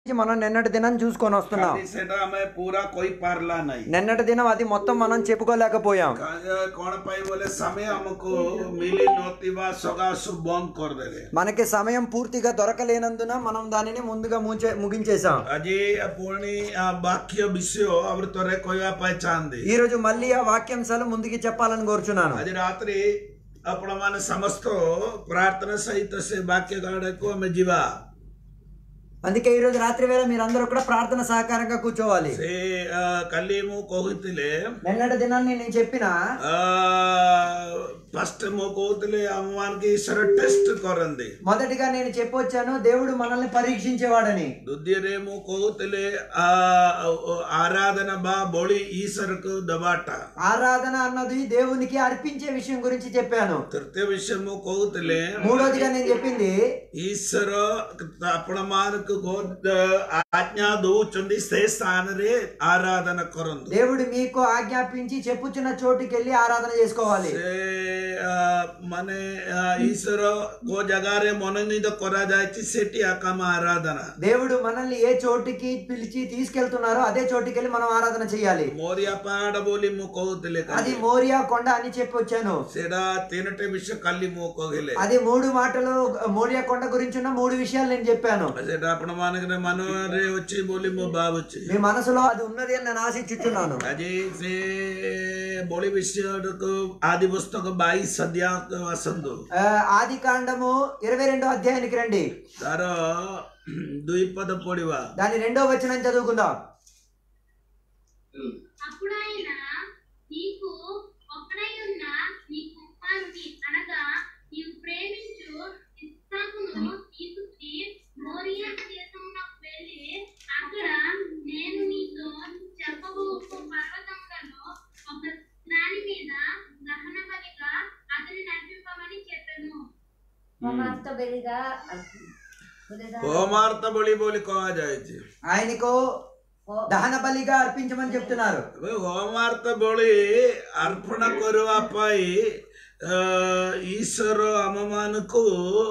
మనం నిన్నటి దినం చూసుకొని వస్తున్నాం. पूरा कोई पारला नहीं నిన్నటి దినం అది మొత్తం మనం చెప్పుకోలేకపోయాం. कौन पाई बोले समय हमको मिली नोतिवा सगासु बंद कर देले మనకి సమయం పూర్తిగా దొరకలేనందున మనం దానిని ముందుగా ముగించేసాం. अजी पूर्णी वाक्य विषय अवर तोरे कोई पहचान दे ఈ రోజు మళ్ళీ ఆ వాక్యాంశాలు ముందుకి చెప్పాలని కోరుచున్నాను. आज रात्रि आपण मान समस्त प्रार्थना सहित से वाक्य गाड़ को हमें जीवा అందుకే ఈ రోజు రాత్రి వేళ మీరందరూ కూడా ప్రార్థన సహకారంగా కూర్చోవాలి. కల్లీము కోహితిలే నిన్నటి దినాన్ని నేను చెప్పిన ఫస్ట్ మో కోహితిలే అమ్మవానికి ఈశ్వర టెస్ట్ కొరంది. మొదటిగా నేను చెప్పొచ్చాను దేవుడు మనల్ని పరీక్షించేవాడని. దుద్యరేమో కోహితిలే ఆరాధన బా బోళి ఈశ్వరకు దబాట ఆరాధన అన్నది దేవునికి అర్పించే విషయం గురించి చెప్పాను. తృతీయ విషయము కోహితిలే మూడోదిగా నేను చెప్పింది ఈశ్వర అప్పణమానకు ఆజ్ఞా దూచుంది స్థానరే ఆరాధన కొరందు. దేవుడు మీకు ఆజ్ఞాపించి చెప్పుచున్న చోటుకి వెళ్ళి ఆరాధన చేసుకోవాలి. మనే ఈశ్వర కో జగారే మనోనీత కొరాజాయిచి సెట్టి అకమ ఆరాధన. దేవుడు మనల్ని ఏ చోటుకి పిలిచి తీసుకెళ్తున్నారో అదే చోటుకి వెళ్ళి మనం ఆరాధన చేయాలి. మోరియా పాడ బోలి ముకోతులే అది మోరియా కొండ అని చెప్పి వచ్చాను. సెడా తినటే విషయం కల్లి మోకోగలే అది మూడు మాటలు మోరియా కొండ గురించి ఉన్న మూడు విషయాలు నేను చెప్పాను. సెడా మనకి మనోరే వచ్చి బోలి మో బాబొచ్చి మీ మనసులో అది ఉన్నది అని నేను ఆశించుచున్నాను. అది బోలి విషయాలకు ఆది పుస్తక 22 అధ్యాయ వసందు ఆది కాండము 22వ అధ్యాయానికి రండి. దారో 2 పద పొడివా దాని 2వ వచనం చదువుకుందాం. అప్పుడైన నీకు ఒక్కడైయున్న నీ కుమారుని అనగా నీవు ప్రేమించు ఇస్సాకును తీసుకుని మోరియా దేశమునకు వెళ్ళి అక్కడ నేను నీతో చెప్పబోవు పర్వతములలో ఒక దాని మీద దహన బలిగా అతని నడిపింపమని చెప్పెను. హోమార్త బలి బోలి కోవా జాయిచి ఆయనకు దహన బలిగా అర్పించమని చెప్తున్నారు. హోమార్త బలి అర్పణ కొరువా పై ఈశ్వర అమ్మమానకు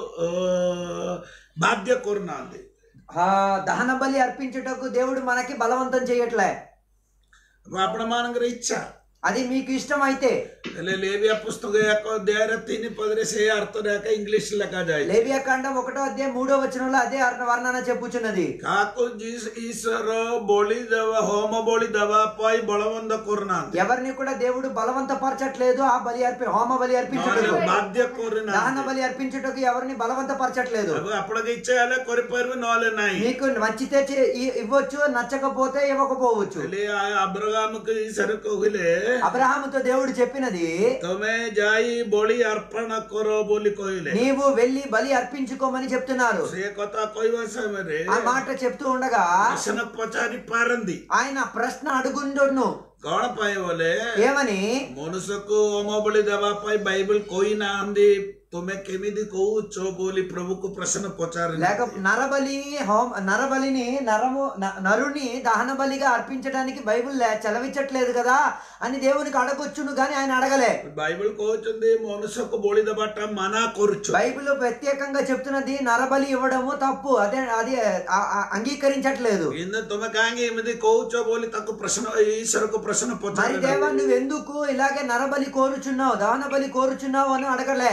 బాధ్య కొరునాంది. దహన బలి అర్పించుటకు దేవుడు మనకి బలవంతం చేయట్లే. అప్పుడు ఇచ్చా అది మీకు ఇష్టం అయితే లేవియా పుస్తకం 3:13 అర్థం రేఖ ఇంగ్లీష్ లెక్క జాయి. లేవియా కాండం 1వ అధ్యాయం 3వ వచనంలో అదే వర్ణన చెప్పుచున్నది. కాకు ఈశ్వర బోళి దవ హోమ బోళి దవ పై బలవంత కొరనాంది. ఎవరిని కూడా దేవుడు బలవంత పరచట్లేదు. ఆ బలి హోమ బలి అర్పించుటకు బాధ్య కొరిన దహన బలి అర్పించుటకు ఎవరిని బలవంత పరచట్లేదు. అప్పటికి ఇచ్చేయాలి కొరిపరు నోలే నాయి. మీకు నచ్చితే ఇవ్వచ్చు, నచ్చకపోతే ఇవ్వకపోవచ్చు. అబ్రహాముకు ఈశ్వర కోహిలే అబ్రహాముతో దేవుడు చెప్పినది తమే జాయి బోళి అర్పణ కొరో బోలి కోయిలే నీవు వెళ్ళి బలి అర్పించుకోమని చెప్తున్నారు. ఆ మాట చెప్తూ ఉండగా పచారి పారంది ఆయన ప్రశ్న అడుగుండును. కౌణ పాయ బోలే ఏమని మనుషకు హోమ బలి దవాపై బైబిల్ కోయినా అంది తుమే కెమిది కోవచ్చో బోలి ప్రభుకు ప్రశ్న పచారి. లేక నరబలిని నరుని దహన బలిగా అర్పించడానికి బైబిల్ చలవించట్లేదు కదా అని దేవునికి అడగొచ్చును గాని ఆయన అడగలే. బైబిల్ కోచుంది మనుషకు బోళి దబట్ట మనా కొరుచు. బైబిల్ ప్రత్యేకంగా చెప్తున్నది నరబలి ఇవ్వడము తప్పు, అది అంగీకరించట్లేదు. తుమే కాంగి ఏమిది కోవచ్చో బోలి తక్కు ప్రశ్న ఈశ్వరకు ప్రశ్న మరి దేవా నువ్వు ఎందుకు ఇలాగే నరబలి కోరుచున్నావు, దహన బలి కోరుచున్నావు అని అడగలే.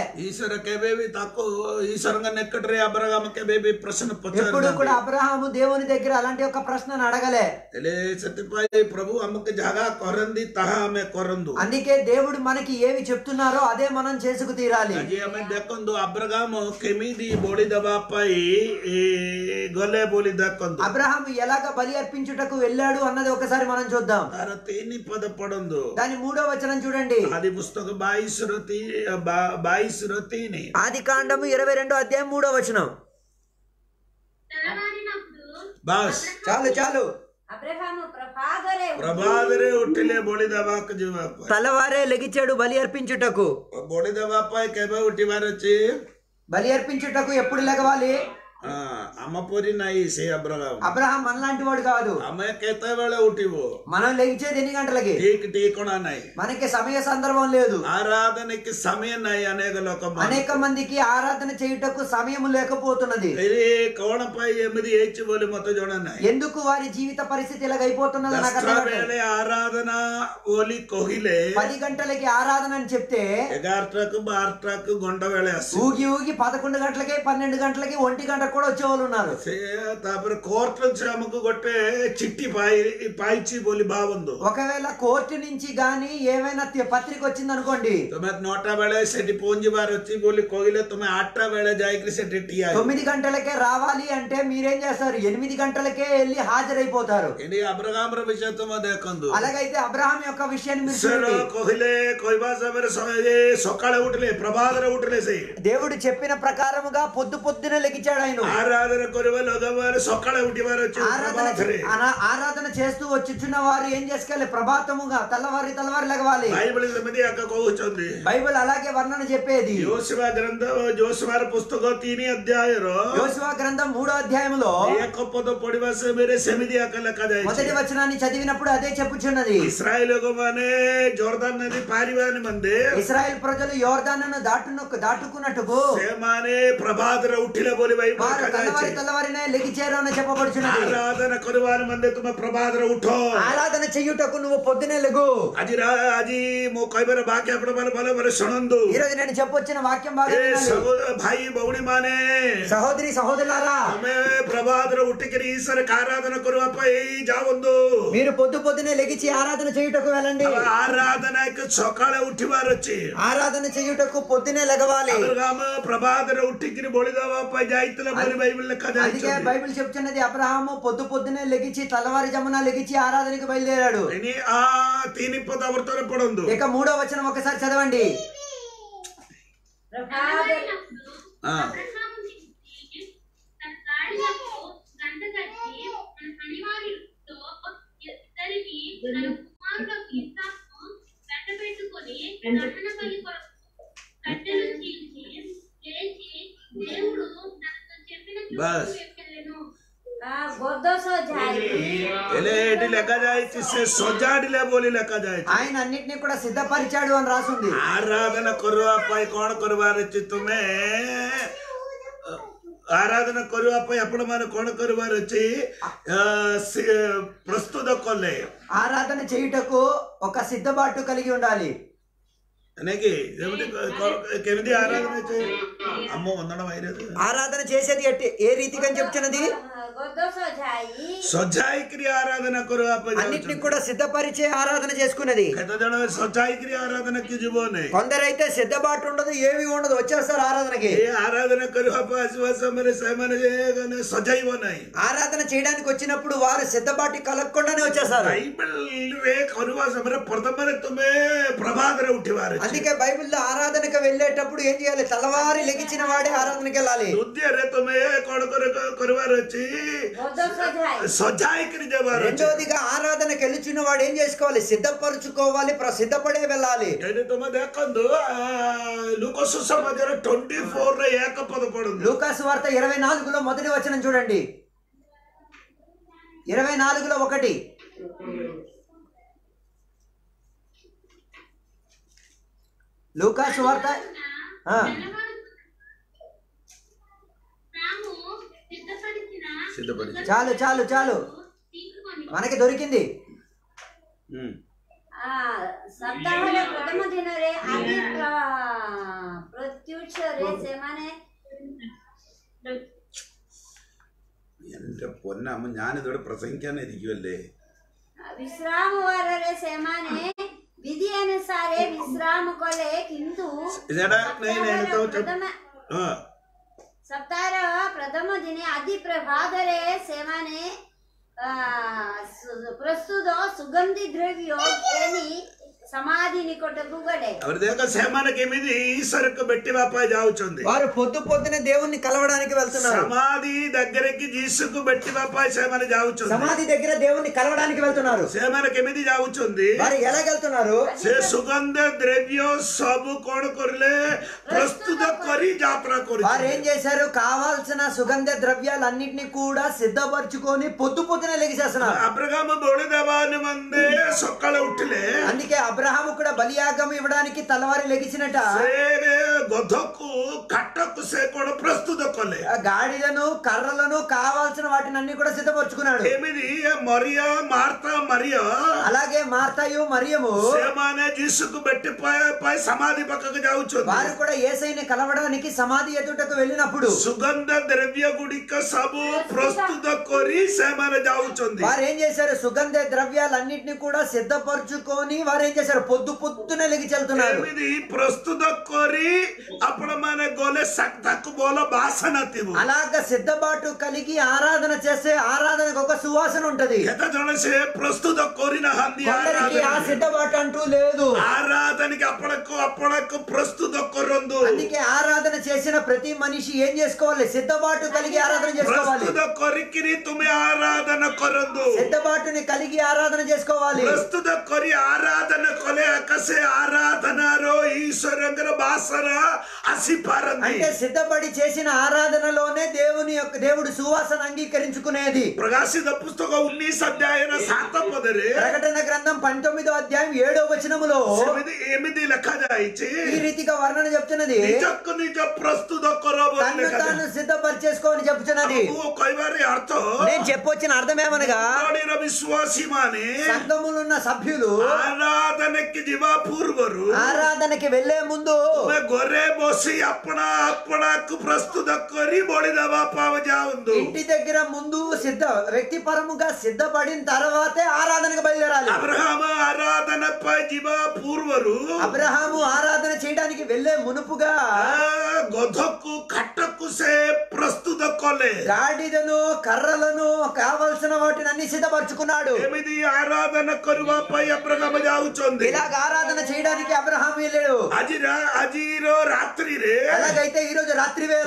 ఎప్పుడు కూడా అబ్రహాము దేవుని దగ్గర అలాంటి ఒక ప్రశ్నను అడగలే. ప్రభు అమ్మకి జాగా కొరంది తహా ఆమె కొరందు. అందుకే దేవుడు మనకి ఏవి చెప్తున్నారో అదే మనం చేసుకు తీరాలి. దక్కందు అబ్రహాము కెమిది బోడి దబాపై గొల్లే బోలి దక్కందు. అబ్రహాము ఎలాగ బలి అర్పించుటకు వెళ్ళాడు అన్నది ఒకసారి మనం చూద్దాం. పద పడందు దాని 3వ వచనం చూడండి. ఆది పుస్తకం 22 ఆది కాండము 22వ అధ్యాయం 3వ వచనం. చాలు ప్రభాదరే ఉట్టిలే బోళి దబాకు తలవారే లెగిచాడు బలి అర్పించుటకు. బోళి దబాపై కెబే ఉట్టివారు వచ్చి బలి అర్పించుటకు ఎప్పుడు లెగవాలి? అమ్మ పొరి నాయి సే అబ్రహాం అబ్రహాం మనలాంటి వాడు కాదు. అమ్మ కేత వేళ ఉఠివో మనం లెగిచేది ఎన్ని గంటలకి? ఠీక్ ఠీకొనా నాయి. మనకి సమయ సందర్భం లేదు. ఆరాధనకి సమయం నాయి అనేక మందికి ఆరాధన చేయుటకు సమయం లేకపోతున్నది. కోణపై ఎనిమిది ఏచి బోలి మొత్తం చూడన్నాయి. ఎందుకు వారి జీవిత పరిస్థితి ఇలాగైపోతున్నది నాకు అర్థం కావట్లేదు. ఆరాధన ఓలి కోహిలే 10 గంటలకి ఆరాధన అని చెప్తే 11 గంట వేళ ఊగి ఊగి 11 గంటలకి 12 గంటలకి 1 గంటకు కూడా వచ్చేవాళ్ళు ఉన్నారు. తాపరే కోర్టు నుంచి అమ్మకు కొట్టే చిట్టి పాయిచి బోలి బాగుంది. ఒకవేళ కోర్టు నుంచి గాని ఏమైనా పత్రిక వచ్చింది అనుకోండి, तुम्हें 9 వేళ సెటి పోంజి బార్ వచ్చి బోలి కోగిలే तुम्हें 8 వేళ జాయికి సెటి 9 గంటలకే రావాలి అంటే మీరేం చేస్తారు? 8 గంటలకే వెళ్ళి హాజరైపోతారు. అబ్రహాం విషయం దేకందు. అలాగైతే అబ్రహాం యొక్క విషయాన్ని మీరు చూడండి. కోహిలే సొక్కాళ ఉठले ప్రభాతర ఉठले సై దేవుడు చెప్పిన ప్రకారముగా పొద్దున లెగిచాడు ఆయన. ఆరాధన కొరవ లోగవారు సొక్కాళ ఉఠివారు వచ్చి ఆరాధన చేస్తూ వచ్చిన వారు ఏం చేసుకోవాలి? ప్రభాతముగా తెల్లవారి లెగవాలి. బైబిల్ మీద అక్క కోవుచుంది. బైబిల్ అలాగే వర్ణన చెప్పేది. యోసువ గ్రంథం యోసువార పుస్తకం 3 అధ్యాయరు యోసువ గ్రంథం 3వ అధ్యాయములో ఏకపద పొడివాస మేరే సెమిది అక్క లెక్క జాయి. మొదటి వచనాన్ని చదివినప్పుడు అదే చెప్పుచున్నది. ఇశ్రాయేలు గోమానే జోర్దాన్ నది పారివాని మందే ఇశ్రాయేల్ ప్రజలు యోర్దానును దాటుకున్నట్టుకు సేమానే ప్రభాతర ఉఠిలే బోలి బైబిల్ తెల్లవారినే లెగిచారు అని చెప్పబడుచున్నది. ఆరాధన కొరవాని మందే తుమ ప్రభాతర ఉఠో. ఆరాధన చెయ్యుటకు నువ్వు పొద్దునే లెగు. আজি మో కైబర వాక్య బల శునందు. ఈ రోజు నేను చెప్పొచ్చిన వాక్యం బాగా భాయి బౌడి మానే సహోదరి సహోదరులారా, ప్రభాతర ఉట్టికిరి ఈశ్వర ఆరాధన కొరవపై జావందు. మీరు పొద్దునే లెగిచి ఆరాధన చేయుటకు వెళ్ళండి. ఆరాధనకు సొకాళ ఉట్టివారు వచ్చి ఆరాధన చేయుటకు పొద్దునే లెగవాలి. ప్రభాతర ఉట్టికిరి బొడిదావాపై జాయితుల బోలి బైబిల్ లెక్క జాయి. అందుకే బైబిల్ చెప్తున్నది అబ్రహాము పొద్దునే లెగిచి తెల్లవారి జమున లెగిచి ఆరాధనకి బయలుదేరాడు. ఇక 3వ వచనం ఒకసారి చదవండి. బస్ ఆయన అన్నిటినీ కూడా సిద్ధపరిచాడు అని రాసింది. ఆరాధన కొరవాపై కోణ కొరవారు తుమే ఆరాధన కొరవాపై అప్పుడు మన కోణ కొరవారు వచ్చి ప్రస్తుత కొల్లే ఆరాధన చేయుటకు ఒక సిద్ధపాటు కలిగి ఉండాలి. ఆరాధన చేసేది ఏ రీతిగా చెప్తున్నది? సొజాయికి ఆరాధన అన్నిటిని కూడా సిద్ధపరిచే ఆరాధన చేసుకున్నది. సొజాయికి ఆరాధనకి జీవోనే కొందరైతే సిద్ధపాటు ఉండదు, ఏమి ఉండదు, వచ్చేస్తారు ఆరాధనకి. ఆరాధన సజైవనాయి. ఆరాధన చేయడానికి వచ్చినప్పుడు వారు సిద్ధపాటు కలగకుండానే వచ్చేస్తారు. ప్రభాతర ఉట్టివారు. అందుకే బైబిల్లో ఆరాధనకు వెళ్ళేటప్పుడు ఏం చేయాలి? తెల్లవారి లెగిచిన వాడే ఆరాధనకి వెళ్ళాలి. రెండోదిగా ఆరాధనకు వెళ్ళిన వాడు ఏం చేసుకోవాలి? సిద్ధపరచుకోవాలి, సిద్ధపడే వెళ్ళాలి. లూకాసు వార్త 24లో మొదటి వచనం చూడండి. 24లో 1. లూకాసు వార్త చాలు చాలు చాలు మనకి దొరికింది. ସପ୍ତାହର ପ୍ରଥମ ଦିନରେ ଆଦି ପ୍ରତ୍ୟୁଷରେ ସେମାନେ എന്റെ പൊന്നമ്മ ഞാനിതോടെ പ്രസംഗിക്കാനിരിക്കുമല്ലേ. വിശ്രാമവാരരെ ସେମାନେ विधि अनुसार विश्राम कले किंतु सप्ताह प्रथम दिने आदि प्रभातरे सेमाने प्रस्तुत सुगंधि द्रव्यो घेनी సమాధి నికటకు గడే. और देखो सेमाने केमिदी ईश्वर को बेट्टी बापा जाउचुंदी వారు పొద్దునే దేవుణ్ణి కలవడానికి వెళ్తున్నారు. సమాధి దగ్గరికి జీసుకు బెట్టి బాపా సేమానే జావుచుంది. సమాధి దగ్గర దేవుణ్ణి కలవడానికి వెళ్తున్నారు. సేమానే కేమిది జావుచుంది. వారు ఎలా వెళ్తున్నారు? से सुगंध द्रव्य सब कोण करले प्रस्तुत करी यात्रा करी. వారు ఏం చేశారు? కావాల్సిన సుగంధ ద్రవ్యాలన్నిటిని కూడా సిద్ధపరచుకొని పొద్దునే లెగిసేస్తున్నారు. అబ్రహాం బోళి దేవాని మందే సొక్కల ఉట్టిలే. అందుకే అబ్రహాము కూడా బలియాగం ఇవ్వడానికి తలవారి లెగిసినట. గొద్దకు కట్టకు సే కూడా ప్రస్తుత కొలే. గాడిలను కర్రలను కావాల్సిన వాటిని అన్ని కూడా సిద్ధపరచుకున్నాడు. ఏమిది మరియా మార్తా మరియా అలాగే మార్తాయు మరియము సేమానే జీసుకు బెట్టి పై సమాధి పక్కకు జావుచుంది. వారు కూడా యేసయ్యని కలవడానికి సమాధి ఎదుటకు వెళ్ళినప్పుడు సుగంధ ద్రవ్య గుడిక సబు ప్రస్తుత కొరి సేమానే జావుచుంది. వారు ఏం చేశారు? సుగంధ ద్రవ్యాలన్నిటిని కూడా సిద్ధపరచుకొని వారు ఏం చేశారు? పొద్దునే లెగిచి వెళ్తున్నారు. ఏమిది ప్రస్తుత కొరి అప్పుడు మన గోలే సక్తకు బోలో వాసన తివు. అలాగ సిద్ధపాటు కలిగి ఆరాధన చేసే ఆరాధనకు ఒక సువాసన ఉంటది. ఎంత జనసే ప్రస్తుత కోరిన హంది కొందరికి ఆ సిద్ధపాటు అంటూ లేదు. ఆరాధనకి అప్పడకు ప్రస్తుత కొరందు. అందుకే ఆరాధన చేసిన ప్రతి మనిషి ఏం చేసుకోవాలి? సిద్ధపాటు కలిగి ఆరాధన చేసుకోవాలి. ప్రస్తుత కొరికిని తుమి ఆరాధన కొరందు. సిద్ధపాటుని కలిగి ఆరాధన చేసుకోవాలి. ప్రస్తుత కొరి ఆరాధన కొలే అకసే ఆరాధనరో ఈశ్వరంగర బాసర అసిపారంది. అంటే సిద్ధపడి చేసిన ఆరాధనలోనే దేవుడు సువాసన అంగీకరించుకునేది. ప్రకాశిత పుస్తకం 19 అధ్యాయం 7 పదరే ప్రకటన గ్రంథం 19వ అధ్యాయం 7వ వచనములో ఏమిది లెక్క జాయిచి ఈ రీతిగా వర్ణన చెప్తున్నది. నిజకు నిజ ప్రస్తుత కొరబో తను తాను సిద్ధపరిచేసుకోని చెప్తున్నది. కొయ్యవారి అర్థం నేను చెప్పొచ్చిన అర్థమేమనగా విశ్వాసి మానే సంఘములున్న సభ్యులు ఆరాధనకి దివా పూర్వరు ఆరాధనకి వెళ్లే ముందు గొర్రె బోసి అప్పణకు ప్రస్తుత కొరి బొడిదవా పావజా ఉంది. ఇంటి దగ్గర ముందు వ్యక్తిపరముగా సిద్ధపడిన తర్వాతే ఆరాధనకు బయలుదేరాలి. అబ్రహాము ఆరాధనపై దివా పూర్వరు అబ్రహాము ఆరాధన చేయడానికి వెళ్లే మునుపుగా గొద్దకు కట్టకు సే ప్రస్తుత కొలే గాడిదను కర్రలను కావలసిన వాటిని అన్ని సిద్ధపరచుకున్నాడు. ఏమిది ఆరాధన కొరువాపై అబ్రహాము జావుచుంది. ఇలాగ ఆరాధన చేయడానికి అబ్రహాం వెళ్ళాడు. అజీరో రాత్రి రే అలాగైతే ఈ రోజు రాత్రి వేళ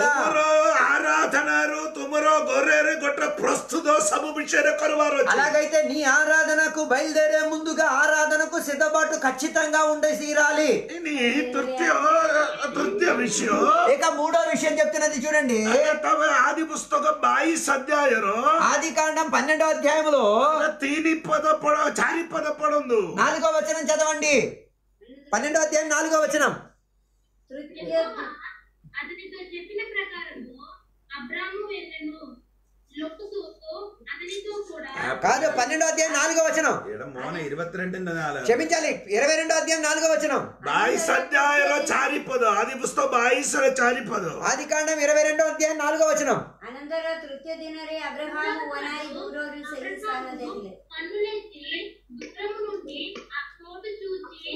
ఆరాధనరు తుమరో గొర్రెరు గొట్ట ప్రస్తుత సబు విషయ కొరువారు. అలాగైతే నీ ఆరాధనకు బయలుదేరే ముందుగా ఆరాధనకు సిద్ధపాటు ఖచ్చితంగా ఉండే తీరాలి. తృతీయ విషయం ఇక మూడో విషయం చెప్తున్నది చూడండి. ఆది పుస్తకం 22 అధ్యాయం ఆది కాండం 12వ అధ్యాయములో 4 పద పడుందు 4వ వచనం చదవండి. 12వ అధ్యాయం 4వ వచనం. అతనితో చెప్పిన ప్రకారము అబ్రాము వెళ్ళెను. లొట్టుతో అతనితో కూడా కాదు 12వ అధ్యాయం 4వ వచనం. 22 క్షమించాలి 22వ అధ్యాయం 4వ వచనం. 22 అధ్యాయంలో 4 పద ఆది పుస్తకం 22 4 పద ఆది కాండం 22వ అధ్యాయం 4వ వచనం. అనంతర తృତୀయ దినరే అబ్రహాము వనాయి దూరోరు సెలి స్థాన దేఖిలే. కన్నులెత్తి దూరము నుండి ఆ చోటు చూచి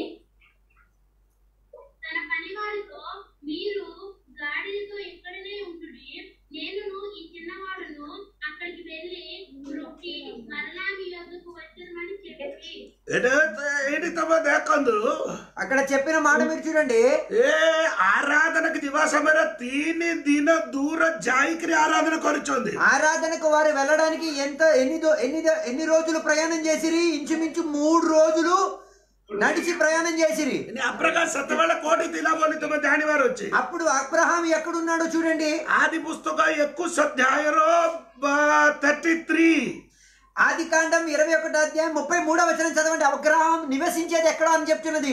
తన పనివారితో, మీరు గాడిదతో ఇక్కడనే ఉంటుడి, నేను ఈ చిన్నవాడును అక్కడికి వెళ్ళి రొట్టి మరలా మీ యొద్దకు వచ్చేదమని చెప్పి. ఏంటి తమ దేకందు అక్కడ చెప్పిన మాట మీరు చూడండి. ఏ ఆరాధనకు దివాసమైన 3 దిన దూర జాయికి ఆరాధన కొరుచుంది. ఆరాధనకు వారు వెళ్ళడానికి ఎన్ని రోజులు ప్రయాణం చేసిరి? ఇంచుమించు 3 రోజులు నడిచి ప్రయాణం చేసిరి. అప్రగా సత్తవేళ కోటి తిలాబోని తమ దానివారు వచ్చి అప్పుడు అబ్రహాం ఎక్కడున్నాడో చూడండి. ఆది పుస్తకం 21 అధ్యాయం 33 ఆది కాండం 21వ అధ్యాయం 33వ వచనం చదవండి. అబ్రహాం నివసించేది ఎక్కడ అని చెప్తున్నది.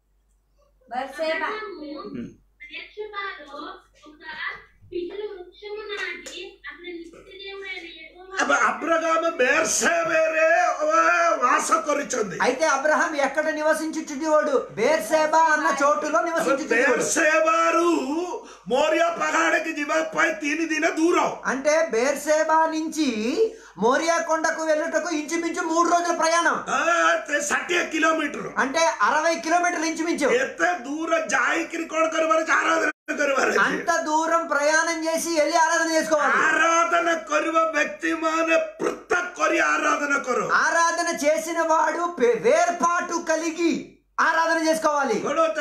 బెర్షెబాలో ఒక పిచ్చుల వృక్షము నాటి అక్కడ నిత్యదేవుడైన యెహోవా అబ్రహాము బెర్షెబేరే వాస కొరుచుంది. అయితే అబ్రహాం ఎక్కడ నివసించుచుండేవాడు? బేర్షెబా అన్న చోటులో నివసించుచుండేవాడు. బెర్షెబారు మోరియా పహాడకి దివాపై 3 దిన దూరం. అంటే బేర్షెబా నుంచి మోరియా కొండకు వెళ్ళుటకు ఇంచుమించు 3 రోజుల ప్రయాణం. 60 కిలోమీటర్ అంటే 60 కిలోమీటర్లు ఇంచుమించు. ఎంత దూర జాయికి ఆరాధన అంత దూరం ప్రయాణం చేసి వెళ్ళి ఆరాధన చేసుకోవాలి. ఆరాధన కొరువ వ్యక్తి మన పృథక్ కొరి ఆరాధన కొరు. ఆరాధన చేసిన వాడు వేర్పాటు కలిగి ఆరాధన చేసుకోవాలి.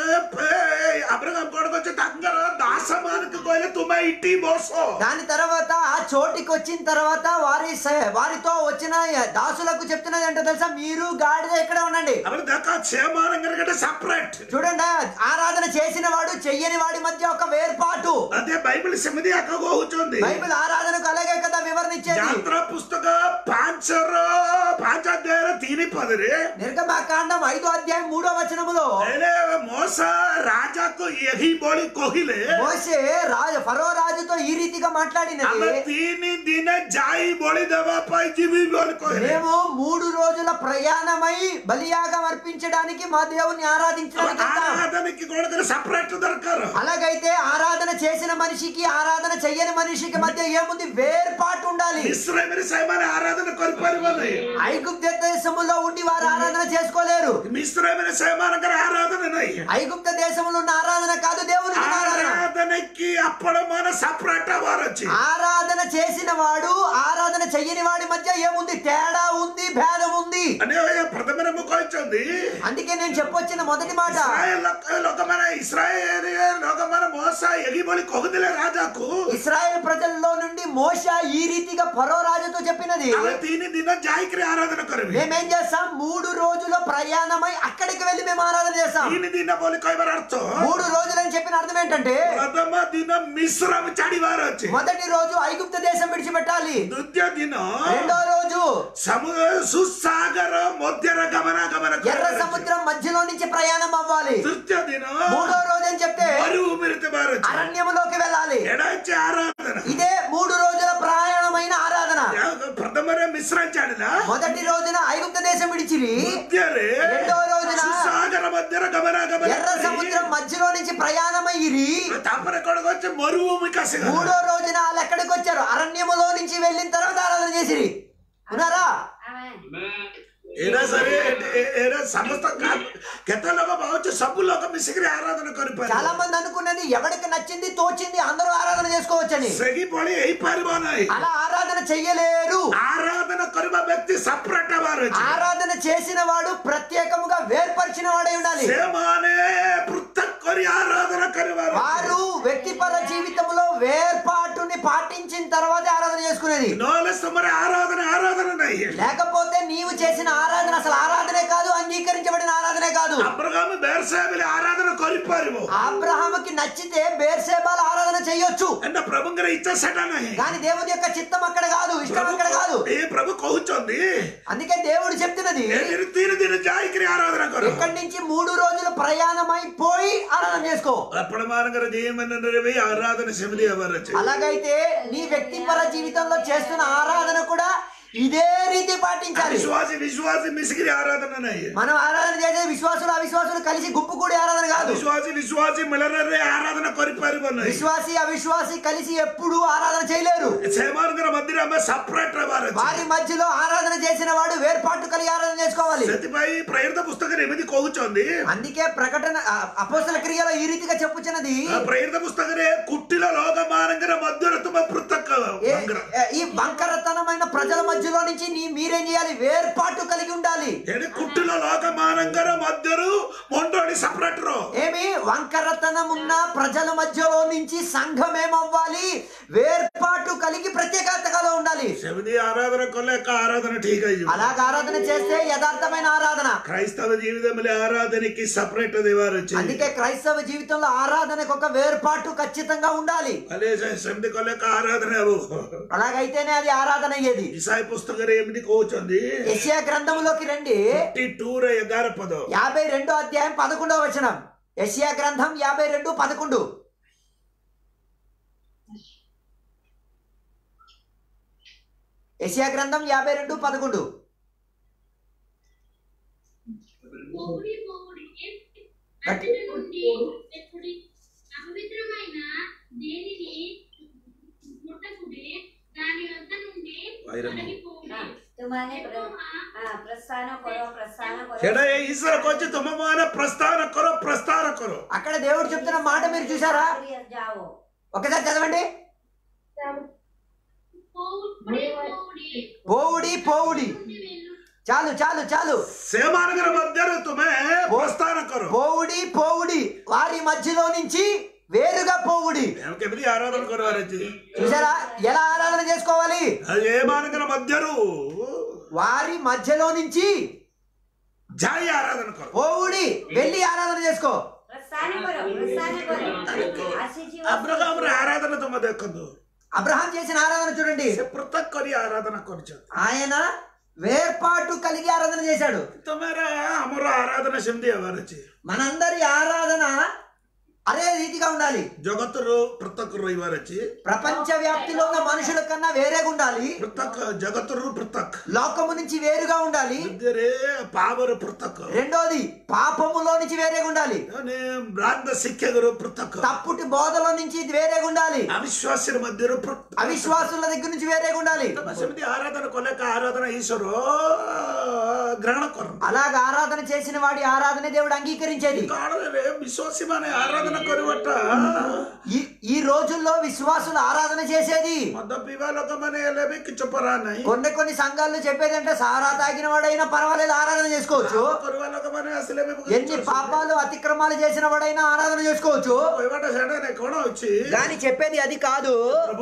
దాని తర్వాత ఆ చోటికి వచ్చిన తర్వాత వారితో వచ్చిన దాసులకు చెప్తున్నది ఏంటో తెలుసా, మీరు గాడిద ఇక్కడే ఉండండి. చూడండి, ఆరాధన చేసిన వాడు చెయ్యని వాడి మధ్య ఒక వేర్పాటు. అదే బైబిల్ సెమిది అక్కగోచుంది. బైబిల్ ఆరాధనకు అలాగే కదా వివరణ ఇచ్చేది. యాత్ర పుస్తక 5 అధ్యాయం 3 నిర్గమకాండం 5వ అధ్యాయం 3వ వచనములో మోసే రాజాకు యహీ బోలి కోహిలే, మోసే ఫరో రాజుతో ఈ రీతిగా మాట్లాడినది, 3 దిన జాయి బోలి దవాపై జీవి బోలి కోహిలే, మేము 3 రోజుల ప్రయాణమై బలియాగం అర్పించడానికి మా దేవుని ఆరాధనకి కూడా సెపరేట్ దొరకారు. అలాగైతే ఆరాధన చేసిన మనిషికి ఆరాధన చెయ్యని మనిషికి మధ్య ఏముంది, వేర్పాటు ఉండాలి. ఇశ్రాయేలు సైమాన ఆరాధన కొరిపరివని ఐగుప్తు దేశములో ఉండి వారు ఆరాధన చేసుకోలేరు. ఇశ్రాయేలు సైమానకర ఆరాధన నై. ఐగుప్తు దేశంలో ఉన్న ఆరాధన కాదు, దేవునికి ఆరాధనకి అప్పుడు మన సెపరేట్ అవ్వచ్చు. ఆరాధన చేసిన వాడు ఆరాధన చెయ్యని వాడి మధ్య ఏముంది, తేడా ఉంది, భేదం ఉంది. ప్రథమ కోచింది. అందుకే నేను చెప్పొచ్చిన మొదటి మాట, ఇశ్రాయేల్ ప్రజల్లో నుండి మోషే ఈ రీతిగా ఫరో రాజుతో చెప్పినది, మేమేం చేస్తాం, 3 రోజుల ప్రయాణమై అక్కడికి వెళ్ళి మేము ఆరాధన చేస్తాం. 3 రోజులు అని చెప్పిన అర్థం ఏంటంటే, మొదటి రోజు ఐగుప్తు దేశం విడిచిపెట్టాలి, రెండో రోజు సుసాగర మధ్యర గమనాగమన ఎర్ర సముద్రం మధ్యలో నుంచి ప్రయాణం అవ్వాలి, మూడో రోజు అని చెప్తే అరణ్యములోకి వెళ్ళాలి. ఇదే 3 రోజుల ప్రయాణమైన ఆరాధన. మొదటి రోజున ఐగుప్తు దేశం విడిచిరి, రెండో రోజున ఎర్ర సముద్రం మధ్యలో నుంచి ప్రయాణమయ్యిరి, మూడో రోజున వాళ్ళు ఎక్కడికి వచ్చారు, అరణ్యములో నుంచి వెళ్ళిన తర్వాత ఆరాధన చేసిరి. ఉన్నారా? చాలా మంది అనుకున్నది ఎవరికి నచ్చింది తోచింది అందరూ ఆరాధన చేసుకోవచ్చని. అలా ఆరాధన చెయ్యలేరు. ఆరాధన కొరిబా వ్యక్తి సపరేట్ అవ్వాలి. ఆరాధన చేసిన వాడు ప్రత్యేకముగా వేర్పరిచిన వాడై ఉండాలి. వారు వ్యక్తిపర జీవితంలో వేర్పాటుని పాటించిన తర్వాత ఆరాధన చేసుకునేది. లేకపోతే నీవు చేసిన ఆరాధన అసలు ఆరాధనే కాదు, అంగీకరించబడిన ఆరాధనే కాదు. అబ్రహాముకి నచ్చితే బేర్షెబాల ఆరాధన చేయొచ్చు, కానీ దేవుని యొక్క చిత్తం అక్కడ కాదు, ఇష్టం అక్కడ కాదు. అందుకే దేవుడు చెప్తున్నది, ఇక్కడి నుంచి 3 రోజులు ప్రయాణమైపోయి ఆరాధన చేసుకో. అలాగైతే నీ వ్యక్తిపర జీవితంలో చేస్తున్న ఆరాధన కూడా ఇదే రీతి పాటించాలి. మనం ఆరాధన చేసే విశ్వాసులు అవిశ్వాసులు కలిసి గుంపు కూడి ఆరాధన కాదు. విశ్వాసి అవిశ్వాసి కలిసి ఎప్పుడు ఆరాధన చేయలేరు. వారి మధ్యలో ఆరాధన చేసిన వాడు వేర్పాటు కలిగి ఆరాధన చేసుకోవాలి. అందుకే ప్రకటన అపోస్తల క్రియలో ఈ రీతిగా చెప్పుచున్నది, ఈ వంకరతనమైన ప్రజల మధ్యలో నుంచి మీరేం చేయాలి, వేర్పాటు కలిగి ఉండాలి. ఏమి వంకరతనం ఉన్న ప్రజల మధ్యలో నుంచి సంఘం ఏమవ్వాలి, వేర్పాటు కలిగి ప్రత్యేకతగా ఉండాలి. అలాగ ఆరాధన చేస్తే యథార్థమైన ఆరాధన. క్రైస్తవ జీవితంలో ఆరాధనకి సపరేట్ అందుకే క్రైస్తవ జీవితంలో ఆరాధనకు ఒక వేర్పాటు ఖచ్చితంగా ఉండాలి. అలాగైతేనే అది ఆరాధన అయ్యేది. యెషయా గ్రంథములోకి రండి, 52వ అధ్యాయం 11వ వచనం. యెషయా గ్రంథం 52:11. యెషయా గ్రంథం 52:11. అక్కడ దేవుడు చెప్తున్న మాట మీరు చూసారా? ఒకసారి చదవండి. పోవుడి పోవుడి చాలు చాలు చాలు. సేమానగర మధ్యలో తుమే ప్రస్థాన కరు. పోవుడి పోవుడి, వారి మధ్యలో నుంచి వేరుగా పోవుడి. కెమిది ఆరాధన కొరవారచి చూసారా ఎలా ఆరాధన చేసుకోవాలి? ఏమానగర మధ్యలో వారి మధ్యలో నుంచి జాయి ఆరాధన కరు. పోవుడి, వెళ్ళి ఆరాధన చేసుకో. అబ్రహాం ఆరాధన తుమ్మ దక్కందు. అబ్రహాం చేసిన ఆరాధన చూడండి. పృథక్ కరి ఆరాధన కొరిచాడు. ఆయన వేర్పాటు కలిగి ఆరాధన చేశాడు. తమరా అమర ఆరాధన సెంది ఎవరచి మనందరి ఆరాధన అదే రీతిగా ఉండాలి. జగత్తురు పృథక్ ఇవరచి ప్రపంచ వ్యాప్తిలో ఉన్న మనుషుల కన్నా వేరేగా ఉండాలి. పృథక్ జగత్తురు పృథక్, లోకము నుంచి వేరుగా ఉండాలి. పావరు పృథక్. రెండోది పాపములో నుంచి వేరేగా ఉండాలి. భ్రాంత శిక్షకురు పృథక్, తప్పుటి బోధలో నుంచి వేరేగా ఉండాలి. అవిశ్వాసుల మధ్య అవిశ్వాసుల దగ్గర నుంచి వేరేగా ఉండాలి. ఆరాధన కొనక ఆరాధన ఈశ్వరు గ్రహణ కొర. అలాగ ఆరాధన చేసిన వాడి ఆరాధన దేవుడు అంగీకరించేది. విశ్వాసమనే ఆరాధన కొరవట ఈ రోజుల్లో విశ్వాసులు ఆరాధన చేసేది. కొన్ని సంఘాల్లో చెప్పేదంటే సారా తాగిన వాడైనా పర్వాలేదు ఆరాధన చేసుకోవచ్చు. ఎన్ని పాపాలు అతిక్రమాలు చేసిన వాడైనా ఆరాధన చేసుకోవచ్చు. కానీ చెప్పేది అది కాదు.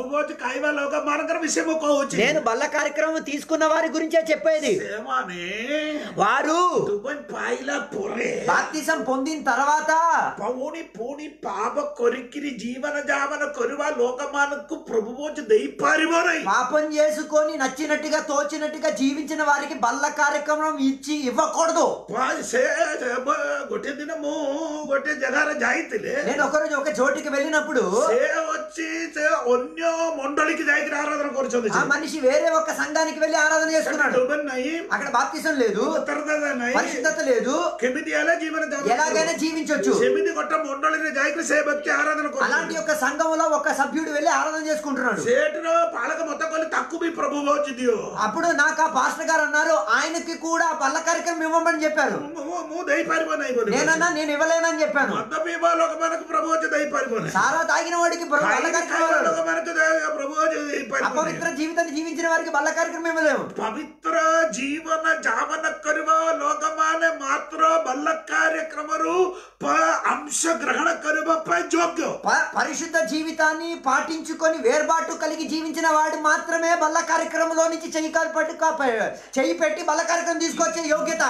నేను బల్ల కార్యక్రమం తీసుకున్న వారి గురించే చెప్పేది. వారు బాప్తిసం పొందిన తర్వాత పాప కొరికిరి జీవన జావన కొరువ లోకమానకు ప్రభువోచి దైపారిపోరై పాపం చేసుకొని నచ్చినట్టుగా తోచినట్టుగా జీవించిన వారికి బల్ల కార్యక్రమం ఇవ్వకూడదు. గొట్టె దినము గొట్టె జగార జాయితిలే. నేను ఒకరోజు ఒక చోటికి వెళ్ళినప్పుడు వచ్చి అన్య మండలికి జాయికి ఆరాధన కొరుచుంది. ఆ మనిషి వేరే ఒక సంఘానికి వెళ్ళి ఆరాధన చేసుకున్నాడు. అక్కడ బాప్తిసం లేదు, పరిశుద్ధత లేదు. ఎలాగైనా జీవించొచ్చు. అలాంటి ఒక సంఘంలో ఒక సభ్యుడు వెళ్ళి ఆరాధన చేసుకుంటున్నాడు. అప్పుడు నాకు ఆ పాస్టర్ గారు అన్నారు, ఆయనకి కూడా బల్ల కార్యక్రమం ఇవ్వమని చెప్పారు. నేనన్నా నేను ఇవ్వలేనని చెప్పాను. సారా తాగిన వాడికి అపవిత్ర జీవితాన్ని జీవించిన వారికి బల్ల కార్యక్రమం ఇవ్వలేము. పవిత్ర జీవన జావన కరువ లోకమానే మాత్ర బల్ల కార్యక్రమరు అంశ గ్రహణ కరువపై జోగ్యం. పరిశుద్ధ జీవితాన్ని పాటించుకొని వేర్బాటు కలిగి జీవించిన వాడు మాత్రమే బల్ల కార్యక్రమంలో నుంచి చెయ్యి పెట్టి బల్ల కార్యక్రమం తీసుకొచ్చే యోగ్యత.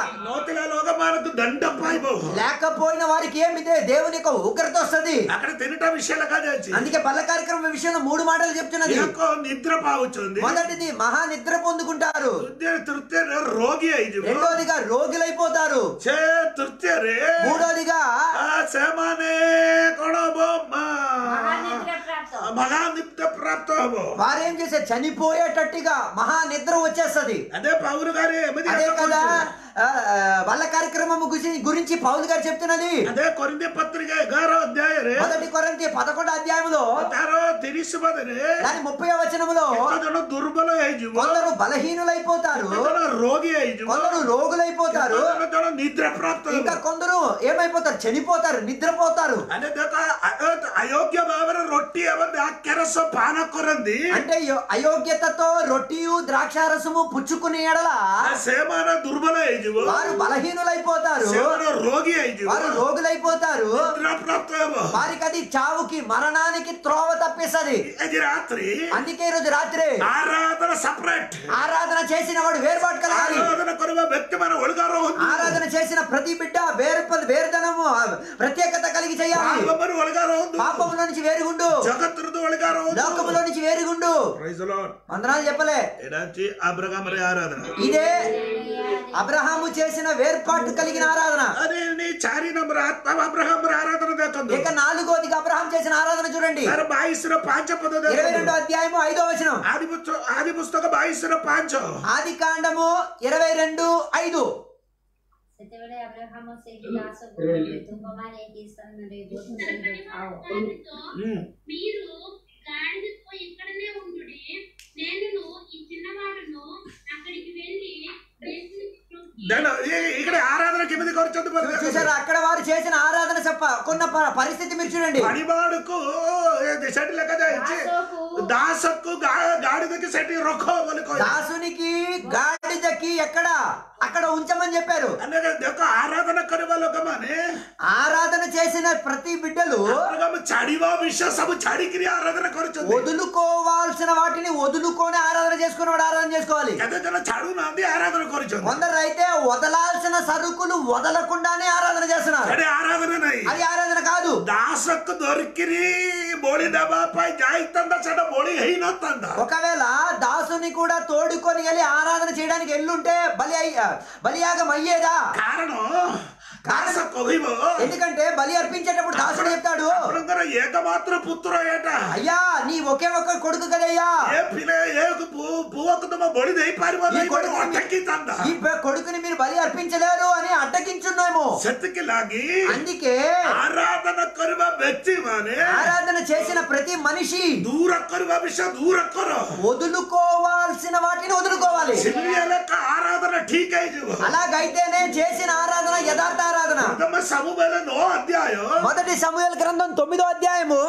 లేకపోయిన వారికి ఏమిదే దేవుని యొక్క ఉగ్రత వస్తుంది. అక్కడ తినట విషయాలు కాదు. అందుకే బల్ల కార్యక్రమం విషయంలో 3 మాటలు చెప్తున్నది. నిద్ర పావుతుంది. మొదటిది మహా నిద్ర పొందుకుంటారు. రోగి అయి రెండోదిగా రోగులైపోతారు. మూడోదిగా వారేం చేసే చనిపోయేటట్టుగా మహా నిద్ర వచ్చేస్తది. అదే పౌలు గారు అదే కదా బల్ల కార్యక్రమం గురించి పౌలు గారు చెప్తున్నది. అదే కొరింథీ పత్రిక 11వ అధ్యాయం మొదటి కొరింథీ 11వ అధ్యాయంలో దాని 30వ వచనంలో దుర్బల కొందరు బలహీనులైపోతారు, కొందరు రోగులైపోతారు, నిద్ర ప్రాప్త, ఇంకా కొందరు ఏమైపోతారు చనిపోతారు, నిద్రపోతారు. అయోగ్య రొట్టి కెరస పాన కొరంది అంటే అయోగ్యతతో రొట్టియు ద్రాక్షారసము పుచ్చుకునే ఎడల సేమాన దుర్బల వారు బలహీనులైపోతారు, వారు రోగులైపోతారు. వారికి అది చావుకి మరణానికి త్రోవ తప్పిస్తుంది. రాత్రి అందుకే ఈరోజు రాత్రి ఆరాధన సపరేట్. ఆరాధన చేసిన వాడు వేరుపాటు కలగాలి. ఆరాధన చేసిన ప్రతి బిడ్డ వేరుదనము ప్రత్యేకత కలిగి చేయాలి. పాపంలో నుంచి వేరుగుండు, లోకములో నుంచి వేరుగుండు. వందనాలు చెప్పలే. ఇదే అబ్రహాము చేసిన వేర్పాటు కలిగిన ఆరాధన. ఇక 4వదిగా అబ్రహాం చేసిన ఆరాధన చూడండి. 22వ అధ్యాయము 5వ వచనం. ఆది పుస్తక 22:5. ఆది కాండము 22:5. మీరు గాడిదతో ఇక్కడనే ఉండుడి, నేను ఈ చిన్నవాడును అక్కడికి వెళ్ళి ఇక్కడ ఆరాధన చూసారా? అక్కడ వారు చేసిన ఆరాధన కొన్న పరిస్థితి మీరు చూడండి. పనివాడుకు దాసకు గాడిదకి సెటి రొక్కో దాసునికి గాడిద బలియాగాకి ఎక్కడ అక్కడ ఉంచమని చెప్పారు. ఆరాధన కరివా లోకమానే ఆరాధన చేసిన ప్రతి బిడ్డలు చాడివా విషయ సబ్ చాడికిరి ఆరాధన కరుచు వదులుకోవాల్సిన వాటిని వదులుకొని ఆరాధన చేసుకునేవాడు ఆరాధన చేసుకోవాలి. చాడు నాంది ఆరాధన కరుచు. కొందరు అయితే వదలాల్సిన సరుకులు వదలకుండానే ఆరాధన చేస్తున్నారు. ఆరాధన అది ఆరాధన కాదు. దాసకు దొరికిరి బోళి దబాపై జాయితంద చెడ బోళి హైనతంద. ఒకవేళ దాసుని కూడా తోడుకొని వెళ్ళి ఆరాధన చేయడానికి ఎల్లుంటే బలియాగం అయ్యేదా? కారణం ఎందుకంటే బలి అర్పించేటప్పుడు దాసుడు చెప్తాడు, ఏకమాత్ర పుత్ర ఏట అయ్యా నీ ఒకే ఒక్క కొడుకు కదయ్యా, ఈ కొడుకుని మీరు బలి అర్పించలేరు అని అడ్డగించున్నాము. అందుకే ఆరాధన కరువ వ్యక్తి ఆరాధన చేసిన ప్రతి మనిషి దూర కరువ విషయం దూర కరు వదులుకోవాల్సిన వాటిని వదులుకోవాలి. ఆరాధన ఠీక్ అయ్యి అలాగైతేనే చేసిన ఆరాధన యథార్థ ఆరాధన. మొదటి సమూయేలు గ్రంథం 9వ అధ్యాయము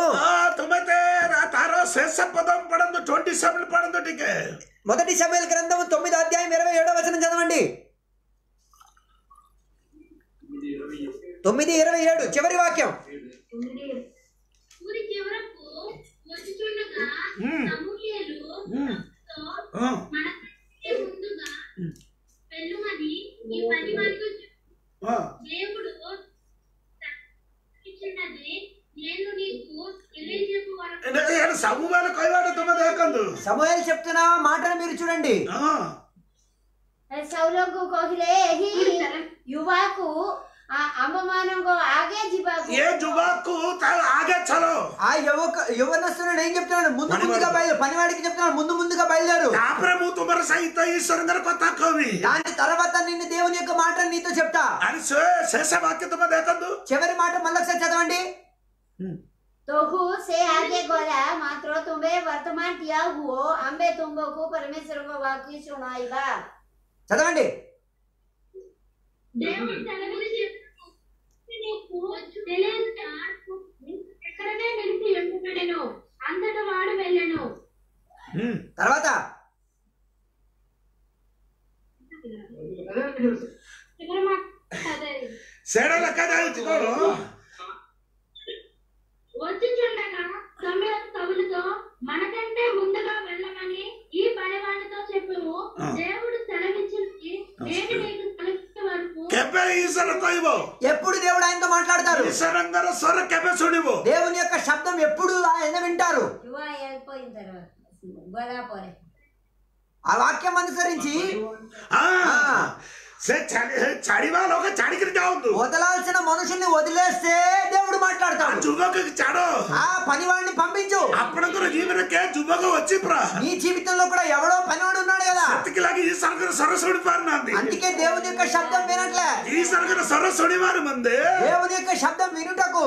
మొదటి సమూయేలు గ్రంథం 9వ అధ్యాయం 27వ వచనం చదవండి. 9:27 చివరి వాక్యం. దేవుడు సమూయేలు చెప్తున్న మాటను మీరు చూడండి. సౌలకు కోహిలే యువకు అమ్మమానంగో ఆగే జిబాకు ఏ జుబాకు ఆగే చలో. ఆ యవనస్తుడు ఏం చెప్తున్నాడు? ముందుగా బయలుదేరు. పనివాడికి చెప్తున్నాడు ముందుగా బయలుదేరు. దాని తర్వాత నిన్ను దేవుని యొక్క మాట నీతో చెప్తా. చివరి మాట మళ్ళొకసారి చదవండి. तोहू से आगे गोला मात्र तुम्हें वर्तमान किया हुआ अंबे तुमको परमेश्वर को वाक्य सुनाएगा. చదవండి. దేవుడు ఎక్కడనే నిలిచి వెళ్ళను అంతటా వాడు వెళ్ళను. తర్వాత వచ్చుచుండగా సమయం కవులతో మనకంటే ముందుగా వెళ్ళమని ఈ పనివాడితో చెప్పము. దేవుడు సెలవిచ్చింది నేను నీకు సెలవిచ్చే వరకు. ఎప్పుడు దేవుడు ఆయనతో మాట్లాడతారు? దేవుని యొక్క శబ్దం ఎప్పుడు ఆయన వింటారు? ఆ వాక్యం అనుసరించి వదలాల్సిన మనుషుల్ని వదిలేస్తే దేవుడు మాట్లాడతాడు. ఆ పనివాడిని పంపించు. నీ జీవితంలో కూడా ఎవడో పనివాడు ఉన్నాడు కదా. అందుకే దేవుని యొక్క శబ్దం వినట్లే. దేవుని యొక్క శబ్దం వినుటకు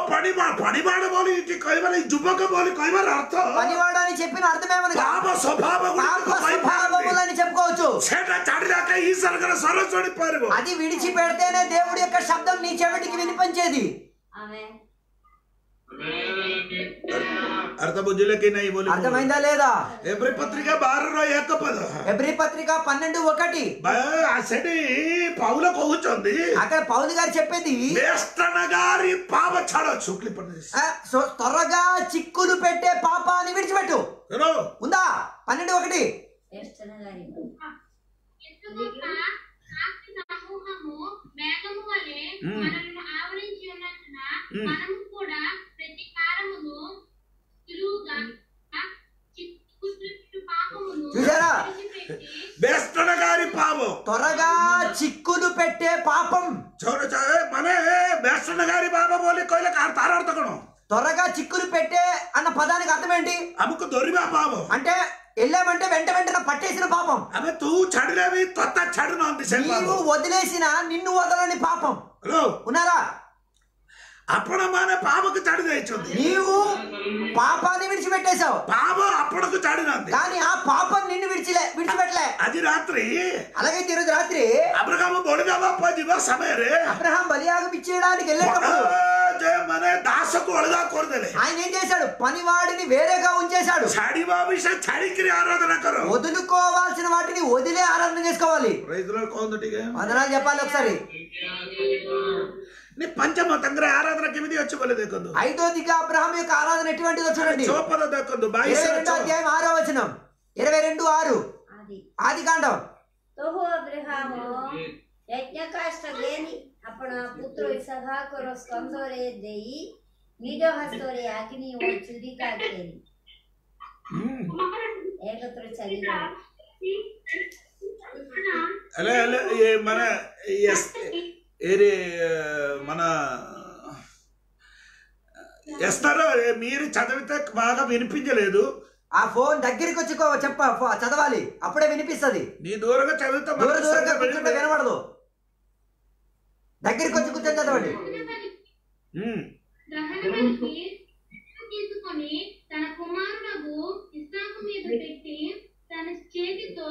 పనివాడు అని చెప్పిన అర్థమేమని స్వభావములని చెప్పుకోవచ్చు. అది విడిచిపెడితేనే దేవుడి యొక్క శబ్దం నీ చెవిటికి వినిపించేది. అర్థమైందా లేదా? ఎబ్రీ పత్రిక 12:1 ఎబ్రీ పత్రిక 12:1 పౌల కూర్చోంది. అక్కడ పౌలు గారు చెప్పేది త్వరగా చిక్కులు పెట్టే పాపాన్ని విడిచిపెట్టు ఉందా? 12:1 సమూహము మేఘము వలె మనలను ఆవరించి ఉన్నందున మనము కూడా ప్రతికారమును సులువుగా చూసారా? త్వరగా చిక్కులు పెట్టే పాపం. త్వరగా చిక్కులు పెట్టే అన్న పదానికి అర్థం ఏంటి? అముకు దొరిబా పాపం అంటే వెళ్ళామంటే వెంటనే పట్టేసిన పాపం. నీవు వదిలేసిన నిన్ను వదలని పాపం. ఉన్నారా? అప్పుడమానే పాపకు చడి తెచ్చింది. నీవు పాపాన్ని విడిచిపెట్టేశావు. పాపం అప్పుడుకు చడినంది కానీ ఆ పాపం నిన్ను విడిచిపెట్టలే. అది రాత్రి అలాగైతే ఈరోజు రాత్రి అబ్రహాము బలియాగం ఇచ్చేయడానికి అబ్రహాం బలియాగం ఇచ్చేయడానికి వెళ్ళేటప్పుడు जे माने दास को अलगा कर देले ఆయన ఏం చేశాడు, పనివాడిని వేరేగా ఉంచేశాడు. छाड़ीबा विषय छाड़ी के आराधना करो. వదులుకోవాల్సిన వాటిని వదిలే ఆరాధన చేసుకోవాలి. प्रेज द लॉर्ड कौन ठीक है వందనాలు చెప్పాలి ఒకసారి. నీ పంచమ తంగ్ర ఆరాధన కిమిది వచ్చి బలే దేకొందు. ఐదోదిగా అబ్రహాము యొక్క ఆరాధన ఎటువంటిదో చూడండి. చోపద దేకొందు 22వ అధ్యాయం 6వ వచనం. 22:6 ఆదికాండం. तोहु अब्राहम यज्ञकाष्ठ घेनी अपना पुत्र इसहाक रो स्कंदोरे देई निज हस्तोरे अग्नि ओ चुरिका केनी एकत्र चली गए. అలే అలే ఏ మన ఏరే మన ఎస్తారో మీరు చదివితే బాగా వినిపించలేదు. ఆ ఫోన్ దగ్గరికి వచ్చి చదవాలి, అప్పుడే వినిపిస్తుంది. నీ దూరంగా చదివితే దూరంగా కూర్చుంటే వినబడదు. దగ్గరికి వచ్చి కూర్చొని చదవండి. తీసుకొని తన కుమారుడు ఇస్సాకు మీద పెట్టి తన చేతితో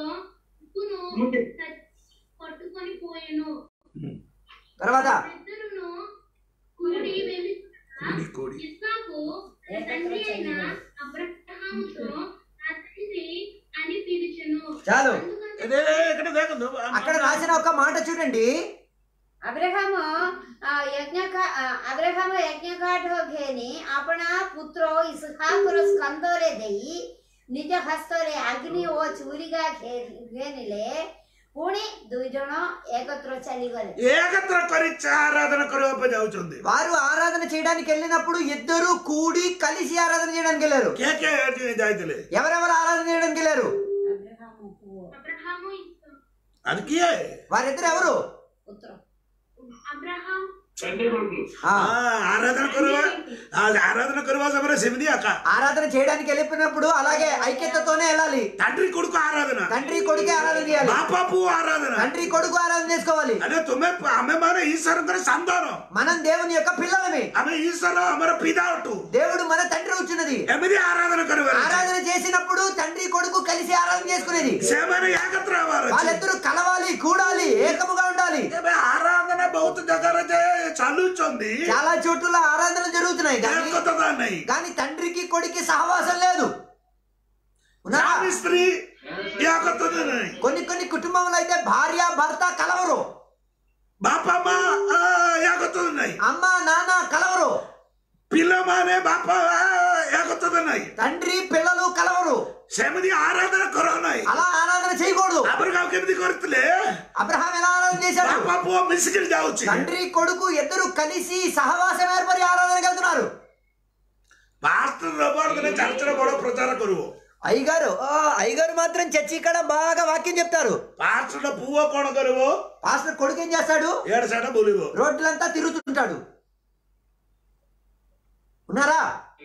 పట్టుకొని పోయెను. తర్వాత ఇద్దరును కూడి వెళ్ళి ఇస్సాకు తండ్రి అయిన అబ్రహాముతో తండ్రి అని పిలిచెను. చాలు. అక్కడ రాసిన ఒక మాట చూడండి. अब्राहम यज्ञकाठ घेनी अपना पुत्र इसहाक रो स्कंदोरे देई निज हस्तरे अग्नि ओ चूरिगा घेनिले पुणी दुई जण एकत्र चली गले. ఏకత్ర కరిచి ఆరాధన కరువప జావుచుంది. వారు ఆరాధన చేయడానికి వెళ్ళినప్పుడు ఇద్దరు కూడి కలిసి ఆరాధన చేయడానికి వెళ్ళారు. కేకే జాయితలే ఎవరెవరు ఆరాధన చేయడానికి వెళ్ళారు? అబ్రహాము అది కియే వారిద్దరు ఎవరు? पुत्र అబ్రహాం ఆరాధన కరువా సమర సెమిది అక్క ఆరాధన చేయడానికి వెళ్ళిపోయినప్పుడు అలాగే ఐక్యతతోనే వెళ్ళాలి. తండ్రి కొడుకు ఆరాధన, తండ్రి కొడుకే ఆరాధన చేయాలి. బాపాపు ఆరాధన, తండ్రి కొడుకు ఆరాధన చేసుకోవాలి. అదే తుమ్మె ఆమె మన ఈశ్వర సంతానం, మనం దేవుని యొక్క పిల్లలమే. ఆమె ఈశ్వర అమర పిదాటు, దేవుడు మన తండ్రి వచ్చినది. ఎమిది ఆరాధన కరువ ఆరాధన చేసినప్పుడు తండ్రి కొడుకు కలిసి ఆరాధన చేసుకునేది. సేమన ఏకత్ర వాళ్ళిద్దరూ కలవాలి, కూడాలి, ఏకముగా ఉండాలి. ఆరాధన బహుత దగ్గర చలుచుంది, చాలా చోట్ల ఆరాధన జరుగుతున్నాయి కానీ తండ్రికి కొడుకి సహవాసం లేదు. స్త్రీ కొన్ని కొన్ని కుటుంబంలో అయితే భార్య భర్త కలవరు, బాపమ్మ అమ్మ నాన్న కలవరు, పిల్లమానే బాప ఏకతున్నాయి, తండ్రి పిల్లలు కలవరు. సెమిది ఆరాధన కరోనాయి. అలా ఆరాధన చేయకూడదు. అబ్రహాం కెమిది కొరతలే అబ్రహాం ఎలా ఆరాధన చేశాడు? బాప మిసికిల్ జావచ్చు. తండ్రి కొడుకు ఇద్దరు కలిసి సహవాసం ఏర్పడి ఆరాధనకి వెళ్తున్నారు. పాస్టర్ రబార్దనే చర్చలో కూడా ప్రచారం కరువు. అయ్యగారు మాత్రం చర్చి ఇక్కడ బాగా వాక్యం చెప్తారు. పాస్టర్ పువ్వ కోణ కరువు. పాస్టర్ కొడుకు ఏం చేస్తాడు? ఏడసాట బోలివో రోడ్లంతా తిరుగుతుంటాడు. ఉన్నారా?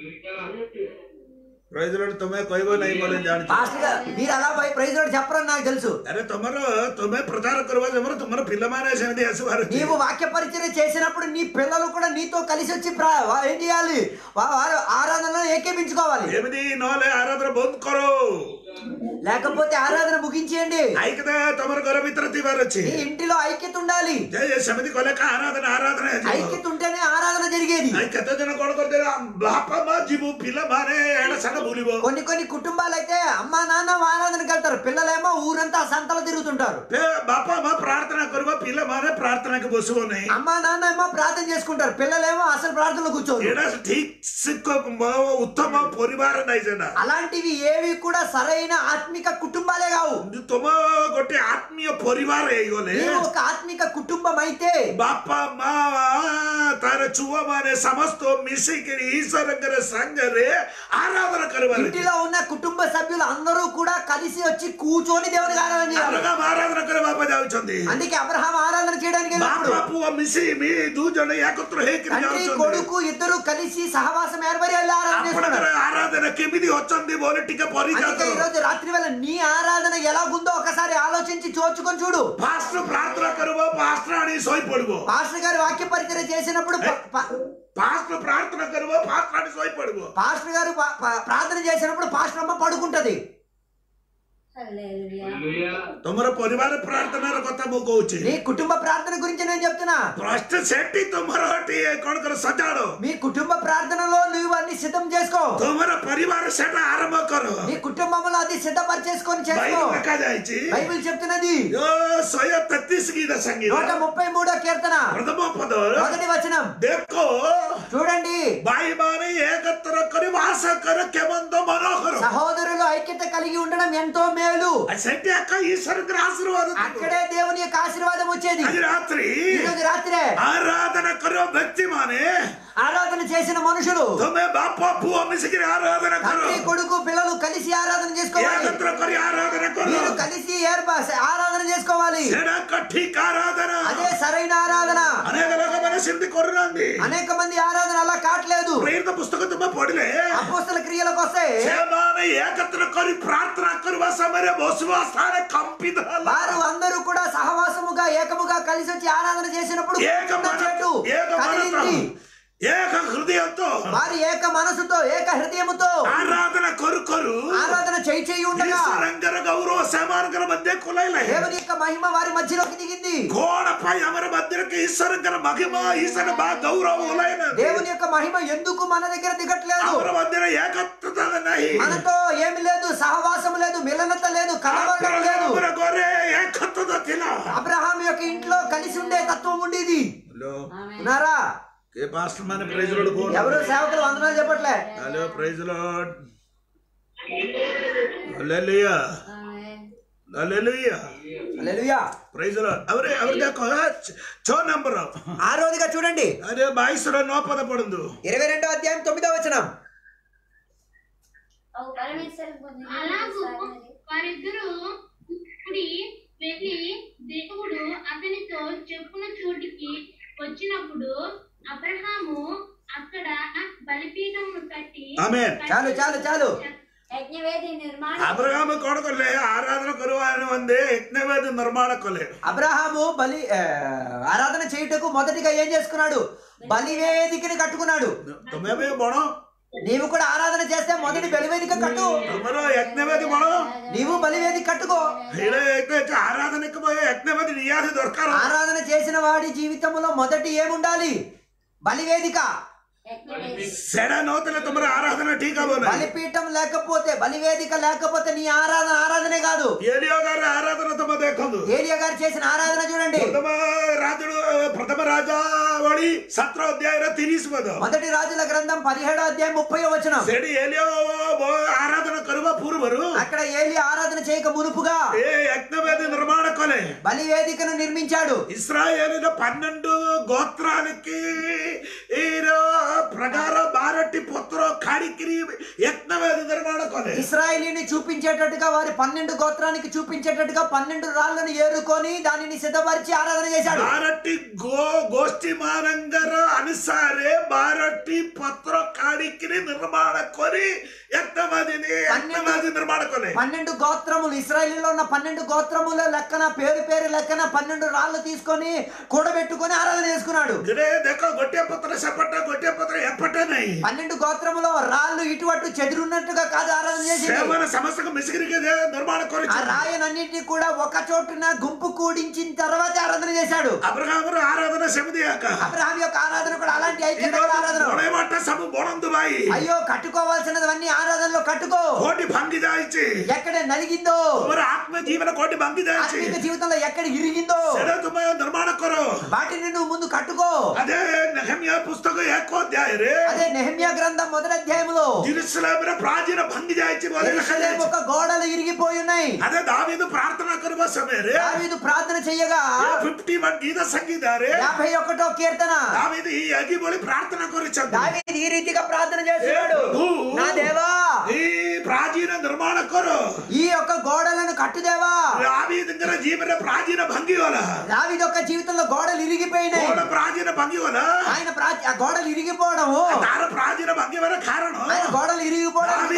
ప్రైజ్ లార్డ్ తుమ్మే కొయ్యో నై బోలే జాని. పాస్టర్ గారు మీరు అలా ప్రైజ్ లార్డ్ చెప్పరని నాకు తెలుసు. అరే తుమ్మే ప్రచారం కరువా తుమ్మర పిల్లమానే సెమిది అసువారు. నీవు వాక్య పరిచర్య చేసినప్పుడు నీ పిల్లలు కూడా నీతో కలిసి వచ్చి ఏం చేయాలి? వారు ఆరాధనలో ఏకీపించుకోవాలి. ఏమిది నోలే ఆరాధన బంద్ కరో, లేకపోతే ఆరాధన ముగించేయండి. ఐక్యత తమర గొర మిత్రతి వారు వచ్చి ఈ ఇంటిలో ఐక్యత ఉండాలి. సమితి కొలక ఆరాధన ఐక్యత ఉంటేనే ఆరాధన జరిగేది. ఐక్యత జన కొడుకొతే బాపమ్మ జీవు పిల్లమానే ఏడసట బోలివో. కొన్ని కొన్ని కుటుంబాలు అయితే అమ్మా నాన్న ఆరాధనకి వెళ్తారు, పిల్లలేమో ఊరంతా సంతలు తిరుగుతుంటారు. బాపమ్మ ప్రార్థన కరువ పిల్లమానే ప్రార్థనకి బొసుకొని అమ్మా నాన్న ఏమో ప్రార్థన చేసుకుంటారు, పిల్లలేమో అసలు ప్రార్థనలో కూర్చోరు. ఉత్తమ పరివార అలాంటివి ఏవి కూడా సరైన ఆత్మిక కుటుంబాలే కావు. తుమ గొట్టి ఆత్మీయ పరివార ఒక ఆత్మిక కుటుంబం అయితే బాప మా తార చువమానే సమస్త మిసికి ఈశ్వరంగర సంగరే ఆరాధన కరువాలి. ఇంటిలో ఉన్న కుటుంబ సభ్యులు అందరూ కూడా కలిసి వచ్చి కూర్చొని దేవునికి ఆరాధన చేయాలి. ఆరాధన కరు బాప జావుచుంది. అందుకే అబ్రహాం ఆరాధన చేయడానికి కొడుకు ఇద్దరు కలిసి సహవాసం ఏర్పడి ఆరాధన కెమిది వచ్చింది బోలెటిక ఈ రోజు రాత్రి వేళ నీ ఆరాధన ఎలాగుందో ఒకసారి ఆలోచించి చూచుకొని చూడు. పాస్టర్ ప్రార్థన కరువో పాస్టర్ అని సోయిపడువో. పాస్టర్ గారు వాక్య పరిచర్య చేసినప్పుడు పాస్టర్ ప్రార్థన కరువో పాస్టర్ అని సోయిపడువో. పాస్టర్ గారు ప్రార్థన చేసినప్పుడు పాస్టర్ అమ్మ పడుకుంటది. హల్లెలూయా. तुमर परिवार प्रार्थना कथा मु कहूची నీ కుటుంబ ప్రార్థన గురించి నేను చెప్తున్నా. प्रश्न सेठी तुमर हटी कोन कर सजाड़ो మీ కుటుంబ ప్రార్థనలో నువ్వు అన్ని సిద్ధం చేసుకో. तुमर परिवार सेटा आरंभ करो నీ కుటుంబంలో అది సిద్ధపరిచేసుకొని చేసుకో. बाइबल देखा जायची బైబిల్ చెప్తున్నది यो 133 गीत संगीत 133వ కీర్తన प्रथम पद మొదటి వచనం देखो చూడండి. भाई माने एकत्र करी वास कर केमंत मनोहर సహోదరులు ఐక్యత కలిగి ఉండడం ఎంతో మేలు. सेठी अक्का ईश्वर के आशीर्वाद అక్కడే దేవుని యొక్క ఆశీర్వాదం వచ్చేది. आज रात्रि ఈ రోజు రాత్రే आराधना करो व्यक्ति माने ఆరాధన చేసిన మనుషులు तुम्हें बापा बुआ मिसकी आराधना करो తండ్రి కొడుకు పిల్లలు కలిసి ఆరాధన చేసుకోవాలి. एकत्र करी आराधना करो మీరు కలిసి ఆరాధన చేసుకోవాలి. सेड़ा कठी आराधना అదే సరైన ఆరాధన. अनेक लोग मैंने सिद्धि कोरनांदी అనేక మంది ఆరాధన అలా కావట్లేదు. प्रेरित पुस्तक तुम्हें पढ़ले అపోస్తల క్రియలకు వస్తే सेमाने एकत्र करी प्रार्थना करवा समय विश्वास थाने कंपित हल्ला వారు అందరూ కూడా సహవాసముగా ఏకముగా కలిసి వచ్చి ఆరాధన చేసినప్పుడు ఏక మన- చెట్టు ఏక కదిలింది. एक हृदय तो వారు ఏక మనసుతో ఏక హృదయముతో आराधना करू करू ఆరాధన చేయి ఉండగా ईश्वरंकर गौरव समानकर मध्य कुलैले దేవుని యొక్క మహిమ వారి మధ్యలోకి దిగింది. कोण पाई हमारे मध्य के ईश्वरंकर महिमा ईश्वर बा गौरव उलैन దేవుని యొక్క మహిమ ఎందుకు మన దగ్గర దిగట్లేదు? हमारे मध्य एकत्रता नहीं మనతో ఏమి లేదు, సహవాసము లేదు, మిలనత లేదు, కలవడం లేదు. हमारे गोरे एकत्रता थिला అబ్రహాం యొక్క ఇంట్లో కలిసి ఉండే తత్వం ఉండేది. हेलो ఆమేన్. ఉన్నారా? के पास्टर माने प्रेज लॉर्ड को ఎవరు సేవకులు వందనాలు చెప్పట్లే. हेलो प्रेज लॉर्ड हालेलुया ఆమేన్. हालेलुया హల్లెలూయా. प्रेज लॉर्ड अरे अरे देखो 6 नंबर ఆరోదిగా చూడండి. अरे 22 9 पद पढ़ंदु 22వ అధ్యాయం 9వ వచనం. అవు పరమేశ్వర అలాగూ వారిద్దరూ కూడి వెళ్ళి దేవుడు అతనితో చెప్పున చోటికి వచ్చినప్పుడు అబ్రహాము అక్కడ బలిపీఠమును కట్టి ఆమేన్. చాలు చాలు చాలు. యజ్ఞవేది నిర్మాణ अब्राहम कोण करले आराधना करुवाने वंदे यज्ञवेद निर्माण कले అబ్రహాము ఆరాధన చేయుటకు మొదటిగా ఏం చేసుకున్నాడు? బలివేదికని కట్టుకున్నాడు. तुम्हें भी बणो నీవు కూడా ఆరాధన చేస్తే మొదటి బలివేదిక కట్టు. तुम्हारा यज्ञवेद बणो నీవు బలివేదిక కట్టుకో. हेले एक आराधना के बोए यज्ञवेद नियास दरकार ఆరాధన చేసిన వాడి జీవితంలో మొదటి ఏముండాలి? బలివేదిక. యజ్ఞవేది सेड़ा नोतले तुम्हारा आराधना ठीक है बोले బలిపీఠం లేకపోతే, బలివేదిక లేకపోతే నీ ఆరాధనే కాదు. एलिया गार आराधना तुम देखंदु ఏలియా గారు చేసిన ఆరాధన చూడండి. प्रथम राजावळी 17 अध्याय 30 पद మొదటి రాజుల గ్రంథం 17వ అధ్యాయం 30వ వచనం. सेडी एलिया आराधना करवा पूर्वरु అక్కడ ఏలియా ఆరాధన చేయక మునుపుగా ए यज्ञवेद निर्माण कले బలివేదికను నిర్మించాడు. ఇశ్రాయేలు 12 గోత్రానికి ప్రకార 12 పుత్ర కాడికిరి యజ్ఞవేది నిర్మాణ కలే ఇశ్రాయేలీని చూపించేటట్టుగా వారి 12 గోత్రానికి చూపించేటట్టుగా 12 రాళ్లను ఏరుకొని దానిని సిద్ధపరిచి ఆరాధన చేశాడు. 12 గోష్ఠి మానంగర అనుసారే 12 పుత్ర కాడికిరి నిర్మాణ కొని యజ్ఞవేది నిర్మాణ కలే. 12 గోత్రములు, ఇశ్రాయేలీలో ఉన్న 12 గోత్రముల లెక్కన పేరు లెక్కన 12 రాళ్లు తీసుకొని కూడబెట్టుకొని ఆరాధన చేసుకున్నాడు. గిరే देखो गोटे पुत्र सपट गोटे पुत्र एपटे नहीं 12 గోత్రములో రాళ్లు ఇటు అటు చెదిరున్నట్టుగా కాదు ఆరాధన చేసింది. సేవన సమస్తకు మిసిగిరికి నిర్మాణ ఆ కొరిచి రాయనన్నిటిని కూడా ఒక చోటున గుంపు కూడించిన తర్వాత ఆరాధన చేశాడు. అబ్రహాము ఆరాధన సెమిదియాక అబ్రహాం యొక్క ఆరాధన కూడా అలాంటి ఐక్యత ఆరాధన. బొడేమట్ట సమ బొడందు బాయి అయ్యో కట్టుకోవాల్సినవన్నీ ఆరాధనలో కట్టుకో. కోటి భంగి దాయిచి ఎక్కడ నలిగిందో, तुम्हारा आत्म जीवन कोटि भंगी दायची ఆత్మిక జీవితంలో ఎక్కడ ఇరిగిందో सेड़ा तुम्हें निर्माण करो వాటిని నువ్వు ముందు కట్టుకో. అదే నెహెమ్యా పుస్తక 1వ అధ్యాయ రే అదే నెహెమ్యా గ్రంథం మొదటి అధ్యాయములో యెరూషలేమున ప్రాచీన భంగి దాయిచి బోలే యెరూషలేము ఒక గోడలు ఇరిగిపోయి ఉన్నాయి. అదే దావీదు ప్రార్థన కరువ సమయ రే దావీదు ప్రార్థన చేయగా 51 గీత సంగీత రే 51వ కీర్తన దావీదు ఈ అగి బోలి ప్రార్థన కరిచాడు. దావీదు ఈ రీతిగా ప్రార్థన చేస్తున్నాడు. నా దేవా, ఈ ప్రాచీన నిర్మాణ కరో ఈ యొక్క గోడలను కట్టుదేవా. దావీదు దగ్గర జీవన ప్రాచీన భంగి వల దావీదు యొక్క జీవితంలో గోడలు ఇరిగిపోయినాయి. కోడ ప్రాచీన భంగి వల ఆయన ఆ గోడలు ఇరిగిపోవడము, తార ప్రాచీన భంగి వల కారణం ఆయన గోడలు ఇరిగిపోవడానికి కారణం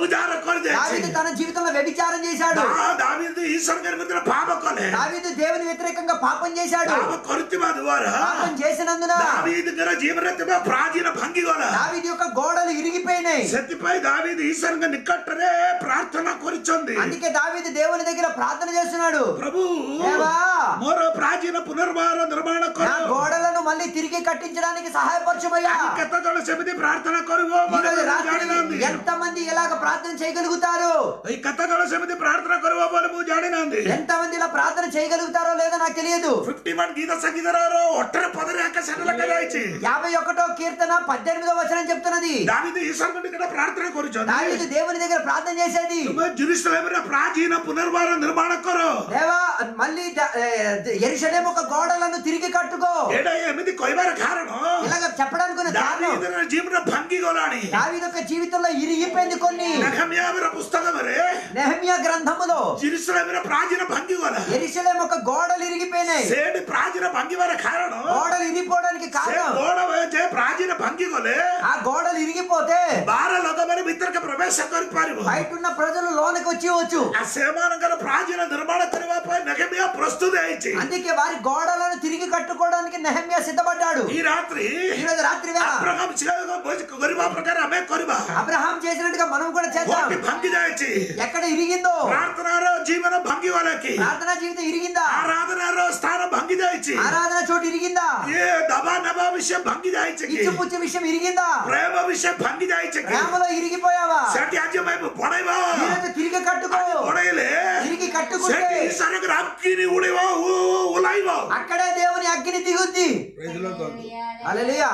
వ్యభిచార కొరదే దావీదు తన జీవితంలో వ్యభిచారం చేశాడు. దావీదు ఈశ్వర గారి మీద పాప కొలే దావీదు దేవుని వ్యతిరేకంగా పాపం చేశాడు. పాప కొరితిమా ద్వారా పాపం చేసినందున దావీదు గారి జీవనత్మ ప్రాచీన భంగి గల దావీదు యొక్క గోడలు ఇరిగిపోయినాయి. సత్యపై దావీదు ఈశ్వరంగా నిక్కట్టరే ప్రార్థన కొరిచొంది. అందుకే దావీదు దేవుని దగ్గర ప్రార్థన చేస్తున్నాడు. ప్రభు దేవా మరో ప్రాచీన పునర్వార నిర్మాణ నా గోడలను మళ్ళీ తిరిగి కట్టించడానికి సహాయపరచుమయ్యా. కథల సమితి ప్రార్థన కొరువు ఎంత మంది ఇలాగ ప్రార్థన చేయగలుగుతారు? ఈ కథల సమితి ప్రార్థన కొరువు బలము జాడినంది. ఎంత మంది ఇలా ప్రార్థన చేయగలుగుతారో లేదో నాకు తెలియదు. 51 గీత సంగీతరారు ఒట్టర పదరేక సెటలక దాయిచి 51వ కీర్తన 18వ వచనం చెప్తున్నది. దావీదు ఈశ్వరుని దగ్గర ప్రార్థన కొరుచొంది. దావీదు దేవుని దగ్గర ప్రార్థన చేసేది. జెరూసలేములో ప్రాచీన పునర్వార నిర్మాణ కొరు. దేవా మళ్ళీ యెరూషలేము ఒక గోడలను తిరిగి కట్టుకో. ఎమిది కొయ్యబర కారణం ఇలాగ చెప్పడానికి ఉన్న కారణం దావీదు జీవన భంగి గోలాని. దావీదు యొక్క జీవితంలో ఇరిగిపోయింది కొన్ని. నెహెమ్యా పుస్తకమరే నెహెమ్యా గ్రంథములో జెరూసలేములో ప్రాచీన భంగి గోల. యెరూషలేము ఒక గోడలు ఇరిగిపోయినాయి. సేడి ప్రాచీన భంగి వర కారణం గోడలు ఇరిగిపోవడానికి కారణం గోడ ప్రాచీన భంగి గోలే. ఆ గోడలు ఇరిగిపోతే బార లోకమైన మిత్రక ప్రవేశ కొరిపారు. బయట ఉన్న ప్రజలు లోనికి వచ్చి ఆ సేమానంగల ప్రాచీన నిర్మాణ కరువాపై నెహెమ్యా ప్రస్తుతి అయింది. అందుకే వారి గోడలను తిరిగి కట్టుకోవడానికి నెహెమ్యా సిద్ధపడ్డాడు. ఈ రాత్రి ఈరోజు రాత్రి వేళ అబ్రహాం కొరిబా ప్రకారం అమే కొరిబా అబ్రహాం చేసినట్టుగా మనం కూడా చేద్దాం. భంగి చేయొచ్చు. ఎక్కడ ఇరిగిందో ప్రార్థనారో జీవన భంగి వాళ్ళకి ప్రార్థనా జీవితం ఇరిగిందా? ఆరాధనారో స్థానం భంగి చేయొచ్చు. ఆరాధన చోటు ఇరిగిందా? ఏ దబా నబా విషయం భంగి చేయొచ్చు. ఇచ్చిపుచ్చి విషయం ఇరిగిందా? ప్రేమ విషయం భంగి చేయొచ్చు. ప్రేమలో ఇరిగిపోయావా? సటి అజ్యమైపు పొడైవా ఈరోజు తిరిగి కట్టుకో. పొడైలే తిరిగి కట్టుకుంటే సరకు రాక్కిని ఉడివో ఉలైవో అక్కడే దేవుని అగ్ని దిగుద్ది. హల్లెలూయా.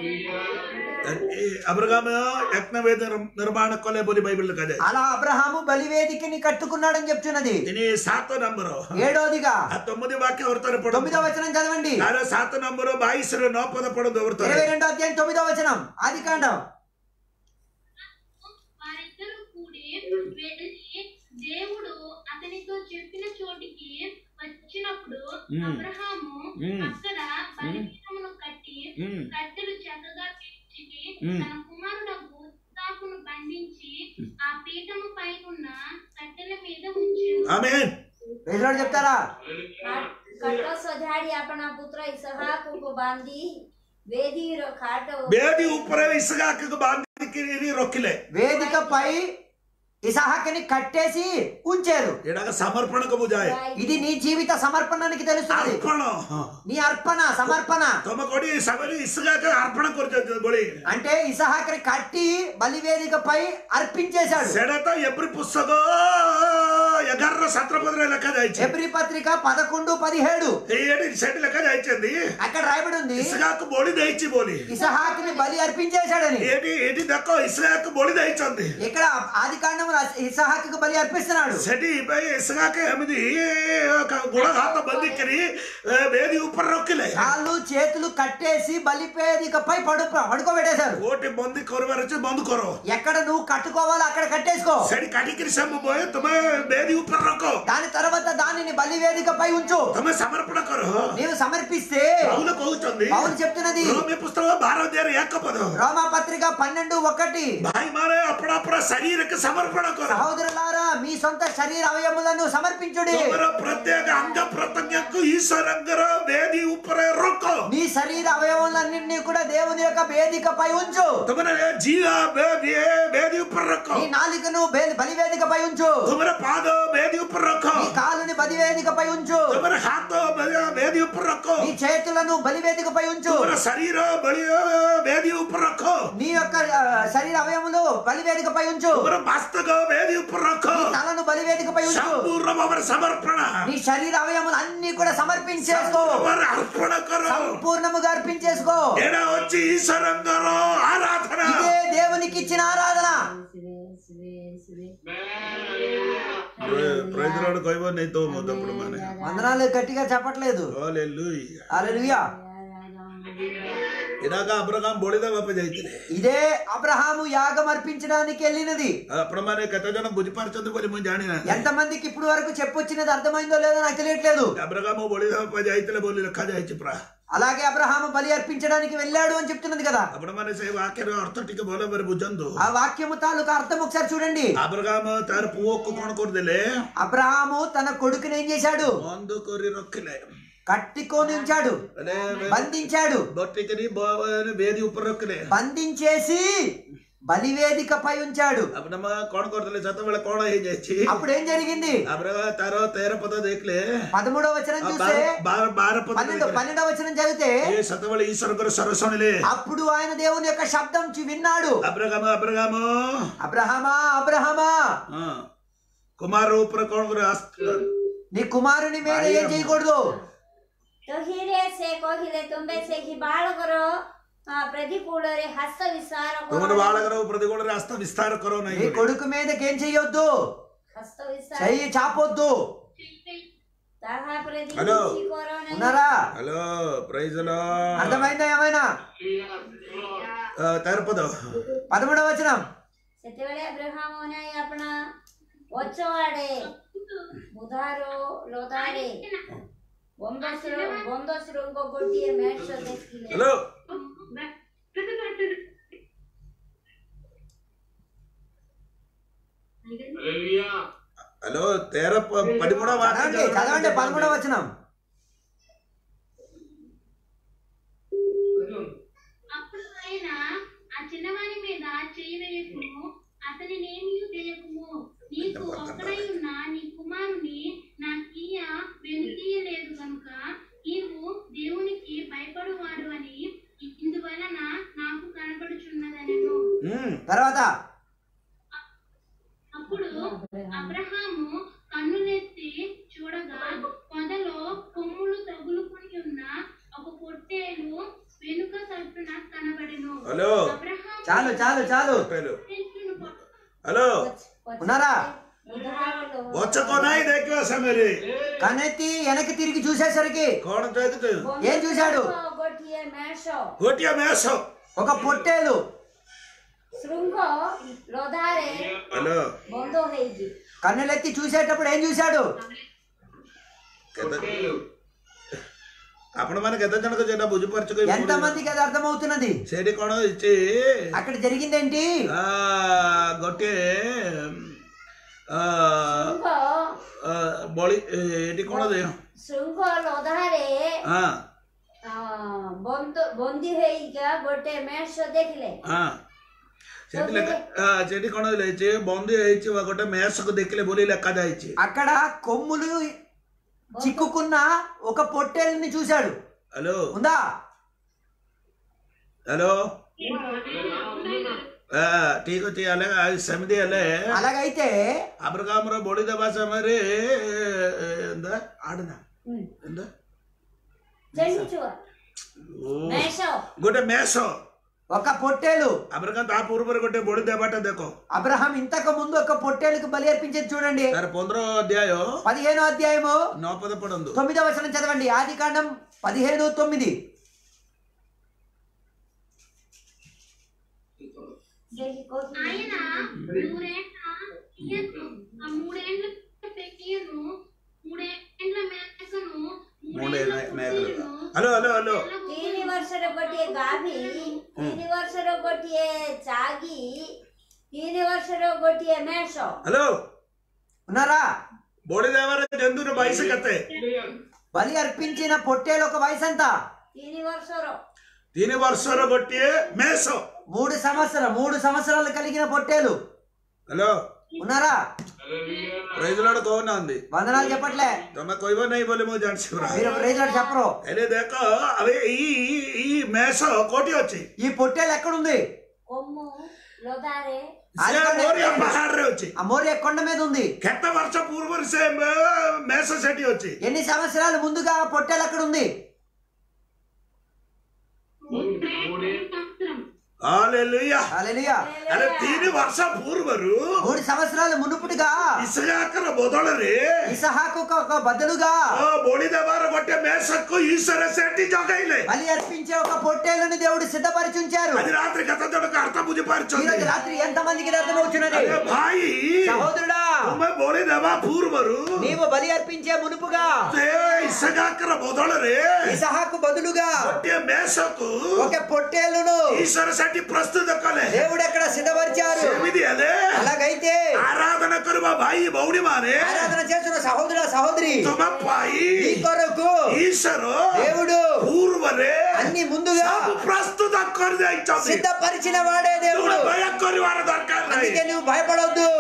అబ్రహాం యజ్ఞవేద నిర్మాణ కొలే బోలి బైబిల్ కదే. అలా అబ్రహాము బలివేదికని కట్టుకున్నాడని చెప్తున్నది. ఇది 7వ నంబరు 7వదిగా 9 వాక్యం ఎవరితో పడు. 9వ వచనం చదవండి. 7వ నంబరు 22 9 పడదు ఎవరితో. 22వ అధ్యాయం 9వ వచనం ఆదికాండం. వారిద్దరూ కూడి వెళ్ళి దేవుడు అతనితో చెప్పిన చోటికి వచ్చినప్పుడు అబ్రహాము అక్కడ బలిపీఠమును కట్టి కట్టెలు చక్కగా పెంచి తన కుమారుడకు ఇస్సాకును బంధించి ఆ పీఠము పై ఉన్న కట్టెల మీద ఉంచాడు. ఆమేన్. ప్రైజ్ చెప్తారా? कटो सोझाड़ी अपना पुत्र इसहाक को बांधी वेदी रो खाटो వేది ऊपर ఇస్సాకు బాంధికి రొక్కిలే. వేదికపై ఇసాహాకుని కట్టేసి ఉంచారు. ఎడగ సమర్పణకు బుజాయ. ఇది నీ జీవిత సమర్పణానికి తెలుస్తుంది. అర్పణ నీ అర్పణ సమర్పణ. తమ కొడి సబరి ఇస్సాకు అర్పణ కొరచ బోలి. అంటే ఇసాహాకుని కట్టి బలివేదికపై అర్పించేశాడు. సెడత ఎబ్రి పుస్తక 11 17 లెక్క దాయిచి. ఎబ్రీ పత్రిక 11:17 ఏడి సెట్ లెక్క దాయిచింది. అక్కడ రాయబడి ఉంది ఇస్సాకు బోలి దాయిచి బోలి. ఇసాహాకుని బలి అర్పించేశాడని. ఏడి దక్కో ఇస్సాకు బోలి దాయిచంది. ఇక్కడ ఆదికాండం ఇసాహాకుకు బలి అర్పిస్తున్నాడు. సెటి పై ఇస్సాకు ఎమిది గుణగాత బందికిని వేది ऊपर రొక్కిలే. కాళ్ళు చేతులు కట్టేసి బలివేదికపై పడుకోబెట్టేశారు. ఓటి బంది కొరవరచి బందు కొరో. ఎక్కడ నువ్వు కట్టుకోవాలో అక్కడ కట్టేసుకో. సెడి కటికిరి సమ్ము పోయి తుమే వేది ऊपर రొక్కో. దాని తర్వాత దానిని బలివేదికపై ఉంచు. తుమే సమర్పణ కొరో. నీవు సమర్పిస్తే పౌలు కోచుంది. పౌలు చెప్తున్నది రోమి పుస్తకం 12 అధ్యాయం 1 పదం. రోమా పత్రిక 12:1 భాయ్ మారే అప్పుడప్పుడ శరీరక సమర్పణ కొరో. సహోదరులారా మీ సొంత శరీర అవయములను సమర్పించుడి. తమర ప్రత్యేక అంగ ప్రత్యక్షకు ఈశ్వరంగర వేది ऊपर రొక్కో. నీ శరీర అవయవాలన్నింటినీ కూడా దేవుని యొక్క వేదికపై ఉంచు. తమర జీవ వేది ऊपर రొక్కో. నీ నాలుకను బలివేదికపై ఉంచు. తమర పాద వేది ऊपर రొక్కో. నీ కాలుని బలివేదికపై ఉంచు. తమర హాత వేది ऊपर రొక్కో. నీ చేతులను బలివేదికపై ఉంచు. తమర శరీర బలి వేది ऊपर రొక్కో. నీ యొక్క శరీర అవయములు బలివేదికపై ఉంచు. తమర మస్తక వేది ऊपर రొక్కో. నీ తలను బలివేదికపై ఉంచు. సంపూర్ణ సమర్పణ. నీ శరీర అవయములు అన్ని కూడా సమర్పించేసుకో. అర్పణ కరో. సంపూర్ణముగా అర్పించేసుకో. ఎడ వచ్చి ఈశ్వరంగరో ఆరాధన. ఇదే దేవునికి ఇచ్చిన ఆరాధన. ప్రైజ్లాడు కొయ్యబో నీతో మొదప్పుడు మానే. వందనాలు గట్టిగా చెప్పట్లేదు. హల్లెలూయా. హల్లెలూయా. ఇదాక అబ్రహాం బోళి దేవా పై ଯାଇଥିଲେ ఇదే అబ్రహాము యాగం అర్పించడానికి వెళ్ళినది. అప్పుడమానే కథజన బుజిపార్చందు బలి ମୁଁ ଜାଣିନା ఎంతమందికి ఇప్పుడు వరకు చెప్పొచ్చినది అర్థమైందో లేదో నాకు తెలియట్లేదు. అబ్రహాము బోళి దేవా పై ଯାଇଥିଲେ బోలి లెక్క ଯାଇଛି ప్రా అలాగే అబ్రహాము బలి అర్పించడానికి వెళ్ళాడు అని చెప్తున్నది కదా. అప్పుడమానే సే వాక్యର ଅର୍ଥ ଟିକେ ଭଲ ଭାବରେ ବୁଝନ୍ତୁ. ఆ వాక్యము తాలూకా అర్థం ఒకసారి చూడండి. అబ్రహాం ତାର ପୁଅକୁ କଣ କରିଦେଲେ అబ్రహాము తన కొడుకుని ఏం చేశాడు? ବନ୍ଦ କରି ରଖିଲେ కట్టుకొని ఉంచాడు, బంధించాడు. బొట్టికని వేది ଉପରେ ରଖିଲେ బంధించేసి బలివేదికపై ఉంచాడు. ଆପଣ କଣ କରିଦେଲେ ସେତେବେଳେ କଣ ହେଇଯାଇଛି? అప్పుడు ఏం జరిగింది? అబ్రహాం ତାର 13 ପଦ ଦେଖିଲେ 13వ వచనం చూస్తే 12 పద 12వ వచనం చదివితే ସେତେବେଳେ ଈଶ୍ୱରଙ୍କର ସ୍ୱର ଶୁଣିଲେ. అప్పుడు ఆయన దేవుని యొక్క శబ్దం విన్నాడు. అబ్రహాం అబ్రహామా అబ్రహామా కుమారు ଉପରେ କଣ କରେ నీ కుమారుని మీద ఏం చేయకూడదు. ତହିଁରେ ସେ କହିଲେ ତୁମେ ସେହି ବାଳକର ପ୍ରତିକୂଳରେ ହସ୍ତ ବିସ୍ତାର ତୁମର ବାଳକର ପ୍ରତିକୂଳରେ ହସ୍ତ ବିସ୍ତାର କର నీ ନାହିଁ. కొడుకు మీదకి ఏం చెయ్యొద్దు, ହସ୍ତ ବିସ୍ତାର చెయ్యి చాపొద్దు. ତାହା ପ୍ରତି హలో. କିଛି କର ନାହିଁ। ఉన్నారా? హలో ప్రైజ్ లో అర్థమైందా ఏమైనా? 13 పద 13వ వచనం ସେତେବେଳେ ଅବ୍ରାହମ ଅନାଇ ଆପଣା ପଛ ଆଡ଼େ ବୁଧାର ଲତାରେ ବନ୍ଦ ଶୃଙ୍ଗ ଗୋଟିଏ ମେଷ ଦେଖିଲେ। హలో హలో 13 వాక్యం చదవండి 13వ వచనం. అప్పుడు ఆయన ఆ చిన్నవాని మీద చేయి వేయకుము, అతనినేమీ తెలియకుము. నీకు ఒక్కడై ఉన్న నీ కుమారుని నాకీయ వెనుకీయలేదు కనుక నీవు దేవునికి భయపడువాడు అని ఇందువలన నాకు కనబడుచున్నదనెను. తర్వాత అప్పుడు అబ్రహాము కన్నులెత్తి చూడగా పొదలో కొమ్ములు తగులుకొని ఉన్న ఒక పొట్టేలు వెనుక తట్టున కనబడెను. హలో అబ్రహాము చాలు చాలు చాలు. హలో ఉన్నారా? వచ్చకో నాయి దేఖివ సమరే కన్నెత్తి వెనక్కి తిరిగి చూసేసరికి కోణ చేతుడు ఏం చూశాడు? ଗୋଟିଏ ମେଷ ଗୋଟିଏ ମେଷ ఒక పొట్టేలు ଶୃଙ୍ଗ ଲଦାରେ హలో ବନ୍ଦ ହେଇଛି। కన్నులెత్తి చూసేటప్పుడు ఏం చూశాడు? ଆପଣ ମାନେ କେତେ ଜଣକ ଯେଟା ବୁଝିପାରୁଛ ఎంత మందికి అది అర్థమవుతున్నది? ସେଇଠି କଣ ହେଇଛି? అక్కడ జరిగిందేంటి? ଗୋଟିଏ ଶୃଙ୍ଗ ବଳି ଏଠି କଣ ଶୃଙ୍ଗ ଲଦାରେ ବନ୍ଦୀ ହେଇକା ଗୋଟେ ମେଷ ଦେଖିଲେ। ସେଠି କଣ ହେଇଛି? ବନ୍ଦୀ ହେଇଛି ଗୋଟେ ମେଷକୁ ଦେଖିଲେ ବୋଲି ଲେଖା ଯାଇଛି. అక్కడ కొమ్ములు చిక్కుకున్న ఒక పొట్టేలుని చూశాడు. హలో ఉందా? హలో ଠିକ ଅଛି ହେଲେ ସେମିତି ହେଲେ అలాగైతే అబ్రహాంର ବଳି ଦେବା ସମୟରେ എന്താ ఆడనా എന്താ ଗୋଟେ ମେଷ ఒక పొట్టేలు. అబ్రహాం ତା ପୂର୍ବରୁ ଗୋଟେ ବଳି ଦେବାଟା ଦେଖ. అబ్రహాం ఇంతకు ముందు ఒక పొట్టేలుకు బలి అర్పించేది చూడండి. ତାର 15 ଅଧ୍ୟାୟ 15వ అధ్యాయము 9 పద పడందు. 9వ వచనం చదవండి. ఆదికాండం 15:9. ఆయన మూడేండ్ల పెకియను, మూడేండ్ల మేకను, హలో హలో హలో 3 ବର୍ଷର ଗୋଟିଏ ଗାଭୀ, 3 ବର୍ଷର ଗୋଟିଏ ଚାଗି, 3 ବର୍ଷର ଗୋଟିଏ ମେଷ। హలో ఉన్నారా? బోడి దేవర జంతువుల వయసు కతే బలి అర్పించిన పొట్టేలు ఒక వయసు ఎంత? 3 ବର୍ଷର 3 ବର୍ଷର ଗୋଟିଏ ମେଷ. 3 సంవత్సరాలు కలిగిన పొట్టేలు. హలో ఉన్నారా? ప్రైజ్ లార్డ్ కହୁନାହାନ୍ତି? వందనాలు చెప్పట్లే. ତମେ କହିବ ନାହିଁ ବୋଲି ମୁଁ ଜାଣିଛି ପୁରା. మీరు ప్రైజ్ లార్డ్ చెప్పరు. ହେଲେ ଦେଖ ଏବେ ఈ ମେଷ କୋଉଠି ଅଛି? ఈ పొట్టేలు ఎక్కడుంది? కొమ్ము లొదారే ସେ ମୋରିଆ ପାହାଡ଼ରେ ଅଛି. ఆ మోరియా కొండ మీద ఉంది. କେତେ ବର୍ଷ ପୂର୍ବରୁ ସେ ମେଷ ସେଠି ଅଛି? ఎన్ని సంవత్సరాలు ముందుగా ఆ పొట్టేలు అక్కడ ఉంది? హల్లెలూయా. హల్లెలూయా. అరే 3 ବର୍ଷ ପୂର୍ବରୁ 3 సంవత్సరాల మునుపుటిగా ఇస్సాకର ବଦଳରେ ఇసహాకు ఒక బదులుగా ବଳି ଦେବାର ଗୋଟେ ମେଷ మేసకు ఈశ్వర శెట్టి జగైలే బలి అర్పించే ఒక పొట్టేలుని దేవుడు సిద్ధపరిచి ఉంచారు. అది రాత్రి కథ జనకు అర్థం ఈ బుద్ధిపరచుంది. రోజు రాత్రి ఎంత మందికి ఇది అర్థమవుతున్నది? భాయి సహోదరుడా, ତୁମେ ବଳି ଦେବା ପୂର୍ବରୁ నీవు బలి అర్పించే మునుపుగా ସେ ଇସହାକର ବଦଳରେ ఇసహాకు బదులుగా ଗୋଟିଏ మేసకు ఒక పొట్టేలును ఈశ్వర శెట్టి ప్రస్తుత କଲେ. దేవుడు ఎక్కడ సిద్ధపరిచారు. ସେମିତି ହେଲେ అలాగైతే ଆରାଧନା କରିବା ଭାଇ ଭଉଣୀ ମାନେ ఆరాధన చేస్తున్న సహోదర సహోదరి ତୁମ ପାଇଁ ఈ కొరకు ଈଶ୍ୱର దేవుడు ପୂର୍ବରେ అన్ని ముందుగా ସବୁ ପ୍ରସ୍ତୁତ କରିଦେଇଛନ୍ତି. సిద్ధపరిచిన వాడే దేవుడు. ତୁମେ ଭୟ କରିବାର ଦରକାର ନାହିଁ. అందుకే నువ్వు భయపడవద్దు.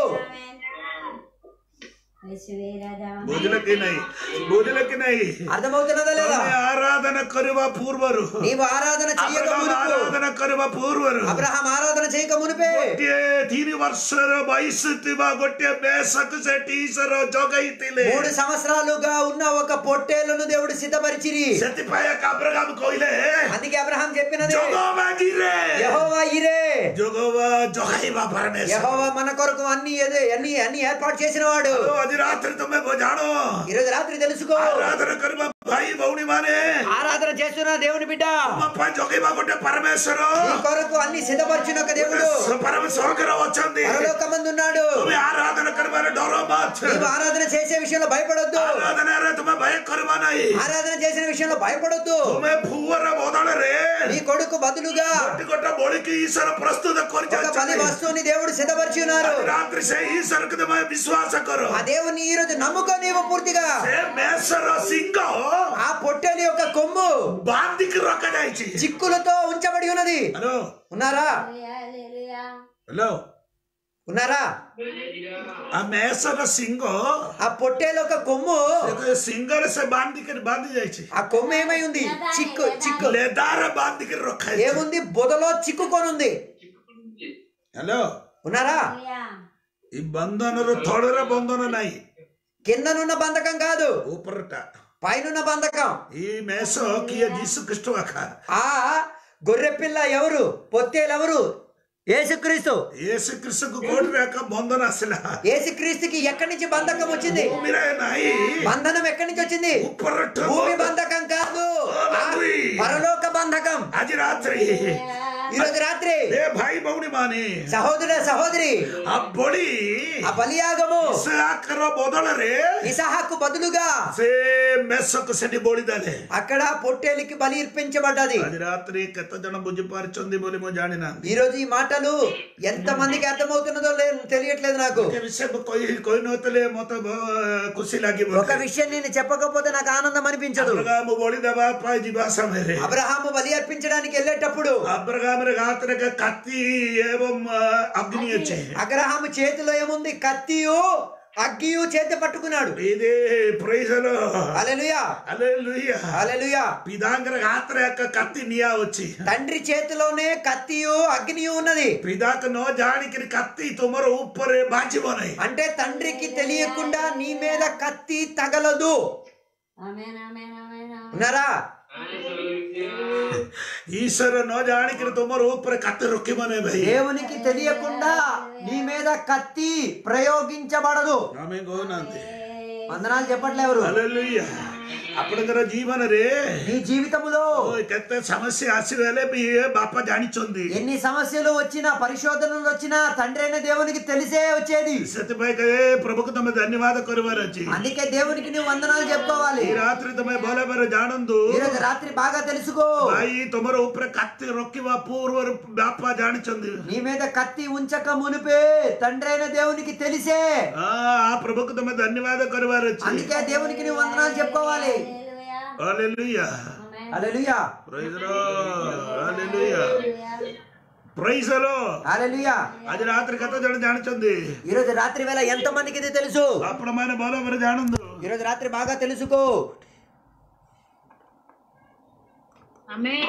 ବୁଝିଲେ କି ନାହିଁ? ବୁଝିଲେ କି ନାହିଁ? అర్థమవుతున్నదా లేదా? ତୁମେ ଆରାଧନା କରିବା ପୂର୍ବରୁ నీవు ఆరాధన చేయక మునుపు, ଆରାଧନା କରିବା ପୂର୍ବରୁ అబ్రహాం ఆరాధన చేయక మునిపే ଗୋଟିଏ 3 ବର୍ଷର ବୟସ ଥିବା ଗୋଟିଏ మేసకు ସେଠି ଈଶ୍ୱର ଯୋଗାଇଥିଲେ. 3 సంవత్సరాలుగా ఉన్న ఒక పొట్టేలును దేవుడు సిద్ధపరిచిరి. ସେଥିପାଇଁ అబ్రహాం କହିଲେ అందుకే అబ్రహాం చెప్పినది ଯହୋవା గిరే, యెహోవా ఇరే. ଯହୋవా ଯୋଗାଇବା ପରମେଶ୍ୱର. యెహోవా మన కొరకు అన్ని అన్ని ఏర్పాటు చేసిన వాడు. ଆଜି ରାତିରେ ତୁମେ ଜାଣ, ఈ రోజు రాత్రి తెలుసుకో, ଆରାଧନା କରିବା ଭାଇ ଭଉଣୀ ମାନେ ఆరాధన చేస్తున్న దేవుని బిడ్డ ତୁମ ପାଇଁ ଯୋଗାଇବା ଗୋଟେ ପରମେଶ୍ୱର. నీ కొరకు అన్ని సిద్ధపరిచిన ఒక దేవుడు పరమేశ్వర ଅଛନ୍ତି. పరలోకమందు ఉన్నాడు. ତୁମେ ଆରାଧନା କରିବାର ଡର ମାଛ. నీవు ఆరాధన చేసే విషయంలో భయపడొద్దు. ଆରାଧନାରେ ତୁମେ ଭୟ କରିବା ନାହିଁ. ఆరాధన చేసిన విషయంలో భయపడొద్దు. ତୁମେ ପୁଅର ବଦଳରେ నీ కొడుకు బదులుగా ଗୋଟେ ବଳିକି ଈଶ୍ୱର ପ୍ରସ୍ତୁତ ఒక బలి କରିଛନ୍ତି. వస్తువుని దేవుడు సిద్ధపరిచి ఉన్నారు. ରାତ୍ରି ସେ ଈଶ୍ୱରକୁ ତୁମେ ବିଶ୍ୱାସ କର. ఆ దేవుని ఈ రోజు నమ్ముకో నీవు పూర్తిగా. ସେ మేసର ସିଂହ ఆ పొట్టేలు యొక్క కొమ్ము ବାନ୍ଧିକି ରଖାଯାଇଛି. చిక్కులతో ఉంచబడి ఉన్నది. హలో ఉన్నారా? హలో ఉన్నారా? ఆ మేసର ସିଂହ ఆ పొట్టేలు యొక్క కొమ్ము, ସିଂହରେ ସେ ବାନ୍ଧି ଯାଇଛି. ఆ కొమ్ము ఏమై ఉంది? చిక్కు ଲେଦାର ବାନ୍ଧିକି ରଖାଯାଇଛି. ఏముంది? బొదలో చిక్కుకొనుంది. హలో, ఉన్నారా? ఈ బంధనର ତଳରେ ବନ୍ଧନ ନାହିଁ, కిందనున్న బంధకం కాదు, ଉପରଟା. పైనున్న బంధకం. ఈ మేస କିଏ ଯୀଶୁ ଖ୍ରୀଷ୍ଟ ଆଖା. ఆ గొర్రె పిల్ల ఎవరు? పొట్టేలు ఎవరు? యేసుక్రీస్తు. యేసు ଖ୍ରୀଷ୍ଟକୁ କୋଉଠି ଏକ ବନ୍ଧନ ଆସିଲା? యేసుక్రీస్తుకి ఎక్కడి నుంచి బంధకం వచ్చింది? ଭୂମିରେ ନାହିଁ, బంధనం ఎక్కడి నుంచి వచ్చింది? ଉପରଠୁ. భూమి బంధకం కాదు, ఆ పరలోక బంధకం. ଆଜି ରାତ୍ରି ఈ రోజు రాత్రి ఏ ଭାଇ ଭଉଣୀ ମାନେ సహోదర సహోదరి, ఆ ବଳି ఆ బలియాగము ଇସାକର ବଦଳରେ ఇసహాకు బదులుగా ସେ ମେଷକୁ ସେଠି ବଳି ଦେଲେ. అక్కడ పొట్టేలికి బలి అర్పించబడ్డది. ଆଜି ରାତ୍ରି କେତେ ଜଣ ବୁଝିପାରୁଛନ୍ତି ବୋଲି ମୁଁ ଜାଣିନାହିଁ. ఈ రోజు ఈ మాటలు ఎంత మందికి అర్థమవుతున్నదో తెలియట్లేదు నాకు. ଏ ବିଷୟ କହିନଥିଲେ ମତେ ଖୁସି ଲାଗିବ. ఒక విషయం నేను చెప్పకపోతే నాకు ఆనందం అనిపించదు. అబ్రహాము బలి ଦେବା ପାଇଁ ଯିବା ସମୟରେ అబ్రహాము బలి అర్పించడానికి వెళ్ళేటప్పుడు అబ్రహాముର ହାତରେ కత్తి ଏବଂ అగ్ని ଅଛି. అబ్రహాము చేతిలో ఏముంది? కత్తియు అగ్గియు చేతి పట్టుకున్నాడు. ఇది ప్రైజ్ ది లార్డ్. హల్లెలూయా హల్లెలూయా. హల్లెలూయా. పితాంగర ହାତରେ ଏକ కత్తి ନିଆ ଅଛି. తండ్రి చేతిలోనే కత్తియు అగ్నియు ఉన్నది. పితాకు ନ ଜାଣିକିରି కత్తి ତୁମର ଉପରେ ବାଜିବ ନାହିଁ. అంటే తండ్రికి తెలియకుండా నీ మీద కత్తి తగలదు. ఉన్నారా? ఈశ్వర ନ ଜାଣିକିରି ତୁମର ଉପରେ కత్తి ରଖିବ ନାହିଁ ଭାଇ. దేవునికి తెలియకుండా నీ మీద కత్తి ప్రయోగించబడదు. ఆమె కହୁନାହାନ୍ତି. వందనాలు చెప్పట్లే ఎవరు? హల్లెలూయా. ଆପଣଙ୍କର ଜୀବନରେ నీ జీవితములో କେତେ ସମସ୍ୟା ଆସିବ ହେଲେ ବି ବାପା ଜାଣିଛନ୍ତି. ఎన్ని సమస్యలు వచ్చినా, పరిశోధనలు వచ్చినా తండ్రి అయిన దేవునికి తెలిసే వచ్చేది. ସେଥିପାଇଁ ପ୍ରଭୁକୁ ତମେ ଧନ୍ୟବାଦ କରିବାର ଅଛି. అందుకే దేవునికి నువ్వు వందనాలు చెప్పుకోవాలి. ఈ రాత్రి ତମେ ଭଲ ଭାବରେ ଜାଣନ୍ତୁ ఈ రోజు రాత్రి బాగా తెలుసుకో, ଭାଇ ତମର ଉପରେ కత్తి ରଖିବା ପୂର୍ବରୁ ବାପା ଜାଣିଛନ୍ତି. నీ మీద కత్తి ఉంచక మునిపే తండ్రి అయిన దేవునికి తెలిసే. ఆ ప్రభుకు తమ ధన్యవాద କରିବାର ଅଛି. అందుకే దేవునికి నువ్వు వందనాలు చెప్పుకోవాలి. హల్లెలూయా. హల్లెలూయా. Praise the Lord. హల్లెలూయా. Praise the Lord. హల్లెలూయా. ଆଜି ରାତ୍ରି କେତେ ଜଣ ଜାଣିଛନ୍ତି? ఈ రోజు రాత్రి వేళ ఎంత మందికి ఇది తెలుసు? ଆପଣମାନେ ଭଲ ଭାବରେ ଜାଣନ୍ତୁ. ఈ రోజు రాత్రి బాగా తెలుసుకో. ఆమేన్.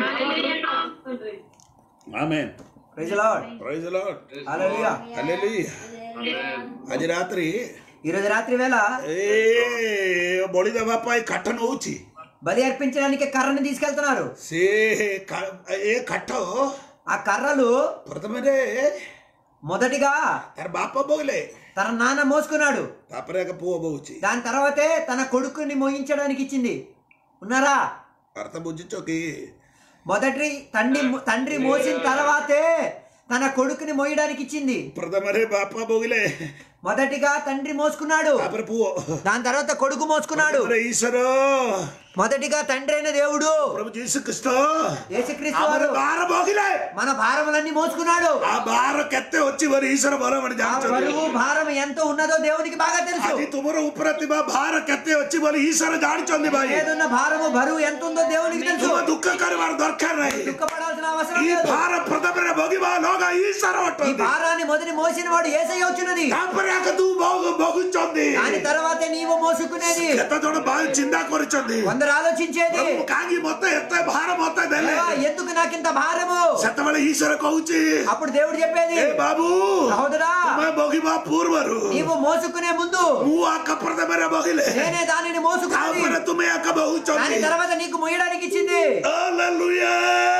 Praise the Lord. Praise the Lord. హల్లెలూయా. హల్లెలూయా. ଆଜି ରାତ୍ରି ఈ రోజు రాత్రి వేళ ବଳି ଦେବା ପାଇଁ କାଠ ନଉଛି. బలి అర్పించడానికి కర్రని తీసుకెళ్తున్నారు. ସେ ଏ କାଠ ఆ కర్రలు ପ୍ରଥମରେ మొదటిగా ତାର ବାପ ବୋଇଲେ, తన నాన్న మోసుకున్నాడు. ତାପରେ ଏକ ପୁଅ ବୋଉଛି. దాని తర్వాతే తన కొడుకుని మోయించడానికి ఇచ్చింది. ఉన్నారా? అర్థం బుజ్జించోకి మొదటి తండ్రి మోసిన తర్వాతే తన కొడుకుని మోయడానికి ఇచ్చింది. ప్రథమరే బాపా బోగిలే, మొదటిగా తండ్రి మోసుకున్నాడు, దాని తర్వాత కొడుకు మోసుకున్నాడు. మొదటిగా తండ్రి అయిన దేవుడు ప్రభు యేసుక్రీస్తు యేసుక్రీస్తు వారు మన భారములన్నీ మోసుకున్నాడు. ఆ భారం కెత్తే వచ్చి మరి ఈశ్వర బలం అని బరువు భారం ఎంత ఉన్నదో దేవునికి బాగా తెలుసు. తుమర ఉపరతిమ భార కెత్తే వచ్చి మరి ఈశ్వర జాడిచొంది బాయ్. ఏదన్న భారము బరువు ఎంత ఉందో దేవునికి తెలుసు. దుఃఖకర వారు దొరకరు నై, దుఃఖపడాల్సిన అవసరం ఈ లేదు. భార ప్రథమరే భోగివా లోగ ఈశ్వర ఈ భారాన్ని మొదటి మోసిన వాడు యేసయ్య వచ్చునది. తాపరాక తూ భోగుచొంది, దాని తర్వాతే నీవు మోసుకునేది. ఎంత తోడ బాగా చిందా కొరిచొంది, అందరూ ఆలోచించేది కాగి మొత్తం ఎత్త భారం మొత్తం దెల్లే, ఎందుకు నాకింత భారము? సత్తమల ఈశ్వర కౌచి అప్పుడు దేవుడు చెప్పేది, ఏ బాబు సహోదరా, తుమే భోగివా పూర్వరు, నీవు మోసుకునే ముందు నువ్వు అక్క ప్రథమరే భోగిలే, నేనే దానిని మోసుకున్నది. తాపర తుమే అక్క భోగుచొంది, దాని తర్వాత నీకు మోయడానికి ఇచ్చింది. హల్లెలూయా.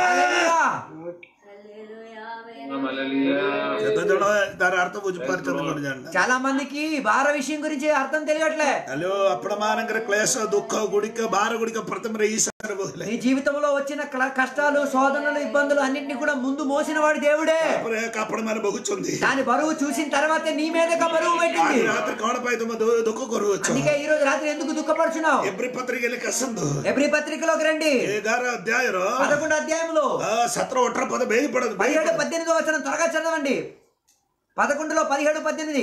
చాలా మందికి భార విషయం గురించి అర్థం తెలియట్లే. హలో అప్రమాణంగా క్లేశ దుఃఖ గుడిక భార గుడిక ప్రథమ ఈశ్వర బోగిలే. నీ జీవితంలో వచ్చిన కష్టాలు శోధనలు ఇబ్బందులు అన్నింటినీ కూడా ముందు మోసిన వాడు దేవుడే. అప్పుడమైన బొగుచుంది, దాని బరువు చూసిన తర్వాతే నీ మీదగా బరువు పెట్టింది. రాత్రి కోడపై దుఃఖ కొరవచ్చు. అందుకే ఈ రోజు రాత్రి ఎందుకు దుఃఖపడుచున్నావు? ఎబ్రి పత్రికలకి కసందు, ఎబ్రి పత్రికలోకి రండి. 11 అధ్యాయంలో 11వ అధ్యాయంలో 17 18 పద బేగిపడదు 17 18 వచనం త్వరగా చదవండి. 11లో 17 18.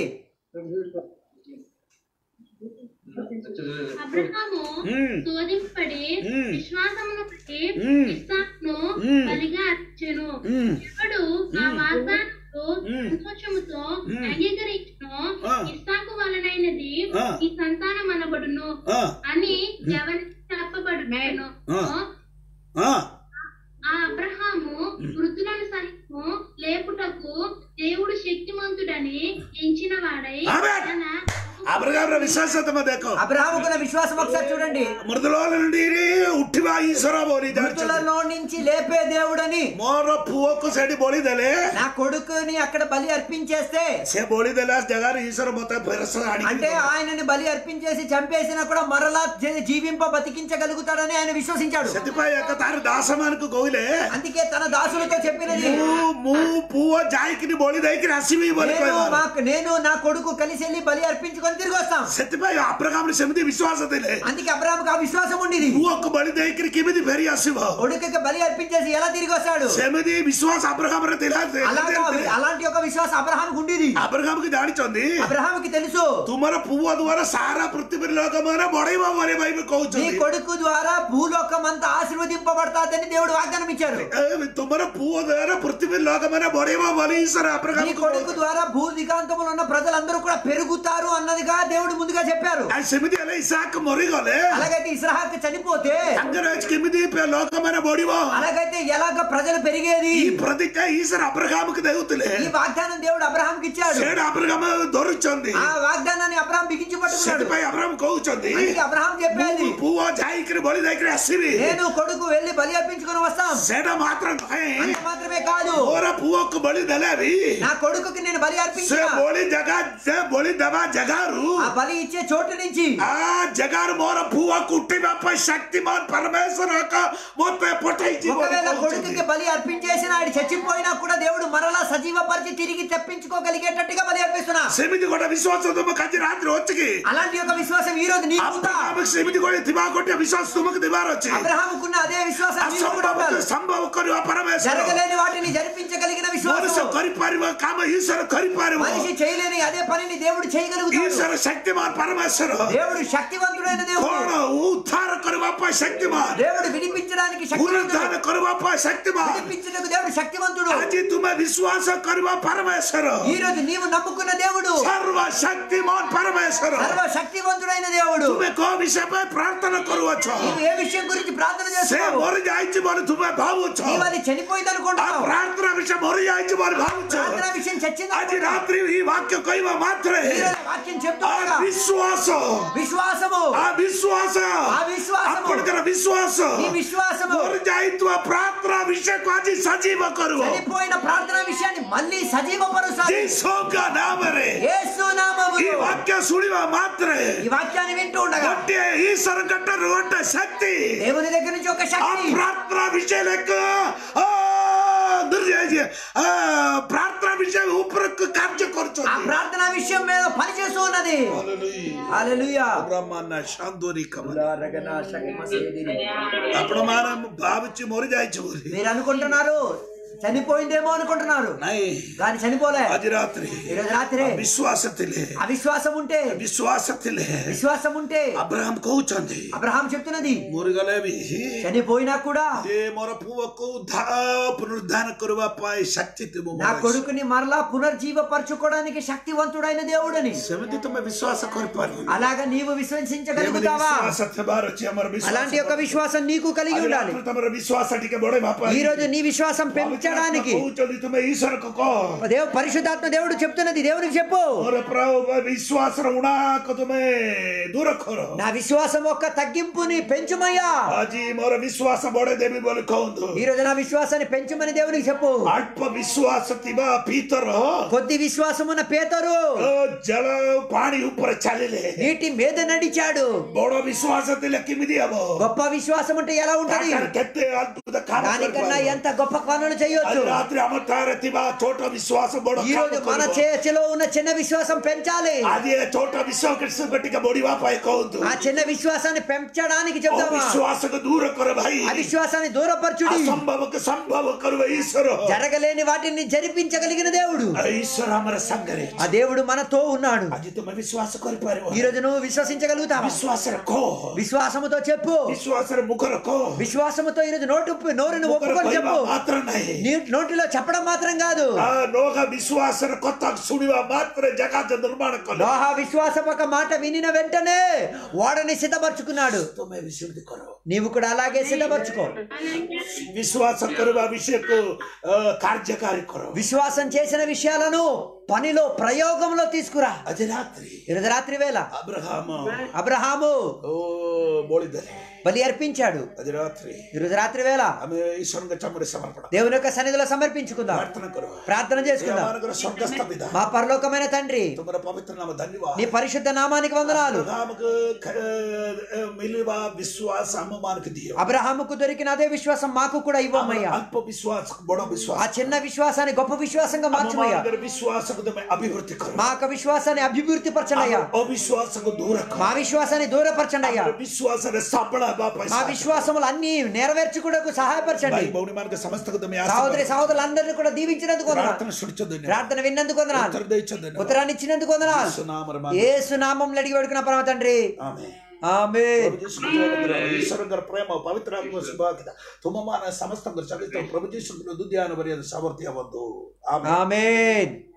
అబ్రహాము శోధింపబడి విశ్వాసమును బట్టి ఇస్సాకును బలిగా అర్పించెను. ఎవడు ఆ వాగ్దానముతో సంతోషముతో అంగీకరించును, ఇస్సాకు వలనైనది ఈ సంతానం అనబడును అని ఎవరికి చెప్పబడును. ఆ అబ్రహాము మృతులను సహితము లేపుటకు దేవుడు శక్తిమంతుడని ఎంచిన వాడై అబ్రహాము విశ్వాసత దేకో, అబ్రహాముకున్న విశ్వాసం ఒకసారి చూడండి. మృతుల నుండి ఉట్టివా ఈశ్వర బోలి, మృతులలో నుంచి లేపే దేవుడని. మోర పువ్వుకు సెడి బోలిదలే, నా కొడుకుని అక్కడ బలి అర్పించేస్తే సే బోలిదలే జగారు ఈశ్వర మొత్తం పెరస అంటే ఆయనని బలి అర్పించేసి చంపేసినా కూడా మరలా బతికించగలుగుతాడని ఆయన విశ్వసించాడు. సతిపై యొక్క తాను దాసమానికి గోయిలే, అందుకే తన దాసులతో చెప్పినది, పువ్వు జాయికి బోలి దైకి రసిమి నేను నా కొడుకు కలిసి వెళ్ళి బలి అర్పించుకొని తిరిగి వస్తాం. సతిపై అబ్రహాము సెమిది విశ్వాసతలే, అందుకే అబ్రహాముకు ఆ విశ్వాసం ఉండేది. పువ్వుకు బలి దైకి కిమిది ఫెరి అసివ, కొడుకుకి బలి అర్పించేసి ఎలా తిరిగి వస్తాడు? సెమిది విశ్వాస అబ్రహాము తెలియదు. అలాంటి ఒక విశ్వాసం అబ్రహాముకు ఉండేది. అబ్రహాముకి దాడిచొంది, అబ్రహాముకి తెలుసు తుమర పువ్వు ద్వారా సారా పృథ్వీ లోకమైన బొడైవా వరే బైబిల్ కోవచ్చు, నీ కొడుకు ద్వారా భూలోకం అంతా ఆశీర్వదింపబడతాదని దేవుడు వాగ్దానం ఇచ్చారు. తుమర పువ్వు ద్వారా పృథ్వీ లోకమైన బొడైవా వరే ఈశ్వర అబ్రహాము, నీ కొడుకు ద్వారా భూ దిగాంతములో ఉన్న ప్రజలందరూ కూడా పెరుగుతారు అన్నదిగా దేవుడు ముందుగా చెప్పారు. సెమిది అలా ఇసాక్ మొరిగోలే, అలాగైతే ఇస్రాహాకు చనిపోతే కిమిది లోకమైన బొడివో, అలాగైతే ఎలాగ ప్రజలు పెరిగేది? ఈ ప్రతిజ్ఞ ఈశ్వర అబ్రహాముకి దెగుతులే, ఈ వాగ్దానం దేవుడు అబ్రహాంకి ఇచ్చాడు. సేడు అబ్రహాము దొరుకుతుంది, ఆ వాగ్దానాన్ని అబ్రహాం బిగించి పట్టుకున్నాడు. సెటిపై అబ్రహాం కోవుచుంది, అందుకే అబ్రహాం చెప్పేది, పువ్వు జాయికి బలి దగ్గర అసివి, నేను కొడుకు వెళ్ళి బలి అర్పించుకొని వస్తాం. సేడ మాత్రం అంత మాత్రమే కాదు, ఓర పువ్వుకు బలి దలేవి, నా కొడుకుకి నేను బలి అర్పించా. బలి దబా జగారు, ఆ బలి ఇచ్చే చోటు నుంచి ఆ జగారు మోర పువ్వుకు ఉట్టినపై శక్తిమాన్ పరమేశ్వర మొత్తం పొట్టైచి, ఒకవేళ కొడుకుకి బలి అర్పించేసిన ఆయన చచ్చిపోయినా కూడా దేవుడు మరలా సజీవపరిచి తిరిగి తెప్పించుకోగలిగేటట్టుగా బలి అర్పిస్తున్నా. సెమిది కూడా విశ్వాసం కంచి రాత్రి వచ్చి, అలాంటి ఒక విశ్వాసం ఈ రోజు నీకు ఉందా? సెమిది కూడా దివా కొట్టి విశ్వాసం తుమకు దివారు వచ్చి, అబ్రహాముకున్న అదే విశ్వాసం నీకు కూడా ఉండాలి. సంభవ కరువ పరమేశ్వర, జరగలేని వాటిని జరిపించగలిగిన విశ్వాసం, కరిపారివ కామ ఈశ్వర కరిపారివ, మనిషి చేయలేని అదే పనిని దేవుడు చేయగలుగుతాడు. ఈశ్వర శక్తిమాన్ పరమేశ్వర, దేవుడు శక్తివంతుడైన దేవుడు. ఉద్ధార కరువప్ప శక్తిమాన్, దేవుడు విడిపించడానికి శక్తివంతుడు. కరువప్ప శక్తిమాన్, విడిపించడానికి దేవుడు శక్తివంతుడు. అజి తుమ విశ్వాస కరువ పరమేశ్వర, ఈ రోజు నీవు నమ్ముకున్న దేవుడు సర్వ శక్తిమాన్ పరమేశ్వర, సర్వ శక్తివంతుడైన దేవుడు. తుమే కో విషయపై ప్రార్థన కరువచ్చు, నీవు ఏ విషయం గురించి ప్రార్థన చేస్తున్నావు? మొరి జాయించి మరి తుమే భావచ్చు, నీవు అది చనిపోయింది అనుకుంటున్నావు. ప్రార్థన విషయం మొరి జాయించి మరి భావచ్చు, ప్రార్థన విషయం చచ్చింది. అది రాత్రి ఈ వాక్య కైవ మాత్రే వాక్యం చెప్తా విశ్వాసం, విశ్వాసము, ఆ విశ్వాసం, ఆ విశ్వాసము, అప్పటికర విశ్వాసం నీ విశ్వాసము ମୋର ଯାଇଥିବା ପ୍ରାର୍ଥନା ବିଷୟକୁ ଆଜି ସଜୀବ କରିବ చనిపోయిన ప్రార్థన విషయాన్ని మళ్ళీ సజీవపరుస్తాడు ଯୀଶୁଙ୍କ ନାମରେ యేసు నామములో ఈ వాక్య ଶୁଣିବା ମାତ୍ରେ ఈ వాక్యాన్ని వింటూ ఉండగా ଗୋଟିଏ ଈଶ୍ୱରଙ୍କଠାରୁ ଗୋଟେ ଶକ୍ତି దేవుని దగ్గర నుంచి ఒక ఆ శక్తి ପ୍ରାର୍ଥନା ବିଷୟକୁ ପ୍ରାର୍ଥନା విషయ ଉପରକୁ କାର୍ଯ୍ୟ ఆ କରୁଛନ୍ତି ప్రార్థన విషయం మీద పని చేస్తూ ఉన్నది హల్లెలూయా ବ୍ରହ୍ମାଣ୍ଡ ଶାନ୍ତୋରି କମଲ రగన శక్మ సేదిని ଆପଣ ମାନେ ଭାବୁଛି ମରି ଯାଇଛି ବୋଲି మీరు అనుకుంటున్నారు చనిపోయిందేమో అనుకుంటున్నారు ନାଇଁ కానీ చనిపోలే ଆଜି ରାତ୍ରି ఈరోజు రాత్రి ବିଶ୍ୱାସ ଥିଲେ అవిశ్వాసం ఉంటే విశ్వాసం ఉంటే అబ్రహాం କହୁଛନ୍ତି అబ్రహాం చెప్తున్నది ମରିଗଲେ ବି చనిపోయినా కూడా ଯେ ମୋର ପୁଅକୁ పునరుద్ధాన କରିବା ପାଇଁ ଶକ୍ତି ଥିବ నా కొడుకుని మరలా పునర్జీవపరచుకోవడానికి శక్తివంతుడైన దేవుడని ସେମିତି ତୁମେ ବିଶ୍ୱାସ କରିପାରିବ అలాగా నీవు విశ్వసించగలుగుతావా ବିଶ୍ୱାସ ଥିବାର ଅଛି ଆମର అలాంటి ఒక విశ్వాసం నీకు కలిగి ఉండాలి ତମର ବିଶ୍ୱାସ ଟିକେ ବଢେଇବା ପାଇଁ ఈ రోజు నీ విశ్వాసం పెంచడానికి କହୁଛନ୍ତି ତୁମେ ଈଶ୍ୱରକୁ କହ పరిశుద్ధాత్మ దేవుడు చెప్తున్నది దేవునికి చెప్పు ମୋର ବିଶ୍ୱାସର ଉଣାକୁ ତୁମେ ଦୂର କର నా విశ్వాసం యొక్క తగ్గింపుని పెంచుమయ్యా ଆଜି ମୋର ବିଶ୍ୱାସ ବଢେଇଦେବି ବୋଲି କହନ୍ତୁ ఈ రోజు నా విశ్వాసాన్ని పెంచుమని దేవునికి చెప్పు ଅଳ୍ପ ବିଶ୍ୱାସ ଥିବା ପିତର కొద్ది విశ్వాసం ఉన్న పేతురు ଜଳ ପାଣି ଉପରେ ଚାଲିଲେ నీటి మీద నడిచాడు ବଡ ବିଶ୍ୱାସ ଥିଲେ କେମିତି ହବ గొప్ప విశ్వాసం అంటే ఎలా ఉంటది କେତେ ଅଦ୍ଭୁତ କାମ దానికన్నా ఎంత గొప్ప పనులు చేయొచ్చు ରାତ୍ରି ଆମ ଠାରେ ଥିବା ଛୋଟ ବିଶ୍ୱାସ ବଡ ఈ రోజు మన చేతిలో ఉన్న చిన్న విశ్వాసం పెంచాలి ଆଜି ଛୋଟ ବିଶ୍ୱାସ ଟିକେ ବଢିବା ପାଇଁ କହନ୍ତୁ ఆ చిన్న విశ్వాసాన్ని పెంచడానికి చెప్తామా విశ్వాసకు దూర కర భాଇ అవిశ్వాసాన్ని దూరపరచుడి అసంభవకు సంభవ కరువ ఈశ్వర జరగలేని వాటిని జరిపించగలిగిన దేవుడు ఈశ్వర అమర సంగరే ఆ దేవుడు మనతో ఉన్నాడు అజి తుమ విశ్వాస କରିପାରିବ ఈ రోజు నువ్వు విశ్వసించగలుగుతావా విశ్వాసర కో విశ్వాసముతో చెప్పు విశ్వాసర ముఖర కో విశ్వాసముతో ఈ రోజు నోరుని ఒప్పుకొని చెప్పు మాత్రం నహి నీ నోటిలో చెప్పడం మాత్రం కాదు ఆ నోహ విశ్వాసర కొత్త సునివా మాత్రే జగత్ నిర్మాణ కల నోహ విశ్వాసం ఒక మాట వినిన వెంటనే ఓడని సిద్ధపరచుకున్నాడు తుమే విశ్వాస కరో నీవు కూడా అలాగే సిద్ధపరచుకో విశ్వాస కరువ విషయకు కార్యకారి కరో విశ్వాసం చేసిన విషయాలను పనిలో ప్రయోగంలో తీసుకురా అజ రాత్రి ఈరోజు రాత్రి వేళ అబ్రహాము బోళిదలే బలి అర్పించాడు అజ రాత్రి ఈరోజు రాత్రి వేళ ఆమె ఈశ్వరుని చమ్మడి సమర్పణ దేవుని యొక్క సన్నిధిలో సమర్పించుకుందాం ప్రార్థన చేసుకుందాం స్వర్గస్థ పిత మా పరలోకమైన తండ్రి తుమర పవిత్ర నామ ధన్యవాద నీ పరిశుద్ధ నామానికి వందనాలు మిలివా విశ్వాస అమ్మమానికి దియో అబ్రహాముకు దొరికిన అదే విశ్వాసం మాకు కూడా ఇవ్వమయ్యా అల్ప విశ్వాస బడ విశ్వాస ఆ చిన్న విశ్వాసాన్ని గొప్ప విశ్వాసంగా మార్చమయ్యా విశ్వాసకు అభివృద్ధి కరు మా యొక్క విశ్వాసాన్ని అభివృద్ధి పరచండి అయ్యా అవిశ్వాసకు దూర మా విశ్వాసాన్ని దూరపరచండి అయ్యా విశ్వాసాన్ని సఫల మా విశ్వాసములు అన్ని నెరవేర్చుకోవడానికి సహాయపరచండి సహోదరి సహోదరులందరినీ కూడా దీవించినందుకు ప్రార్థన విన్నందుకు ఉత్తరాన్ని ఇచ్చినందుకు యేసు నామములో అడిగి వేడుకున్న పరమ తండ్రి ఆమేన్ ఈశ్వరంగర ప్రేమ పవిత్రాత్మ శుభాకిత తుమమాన సమస్తం చలితం ప్రభు జీసుకులు దుద్యాన బరియద సమర్థ్యవంతు ఆమేన్.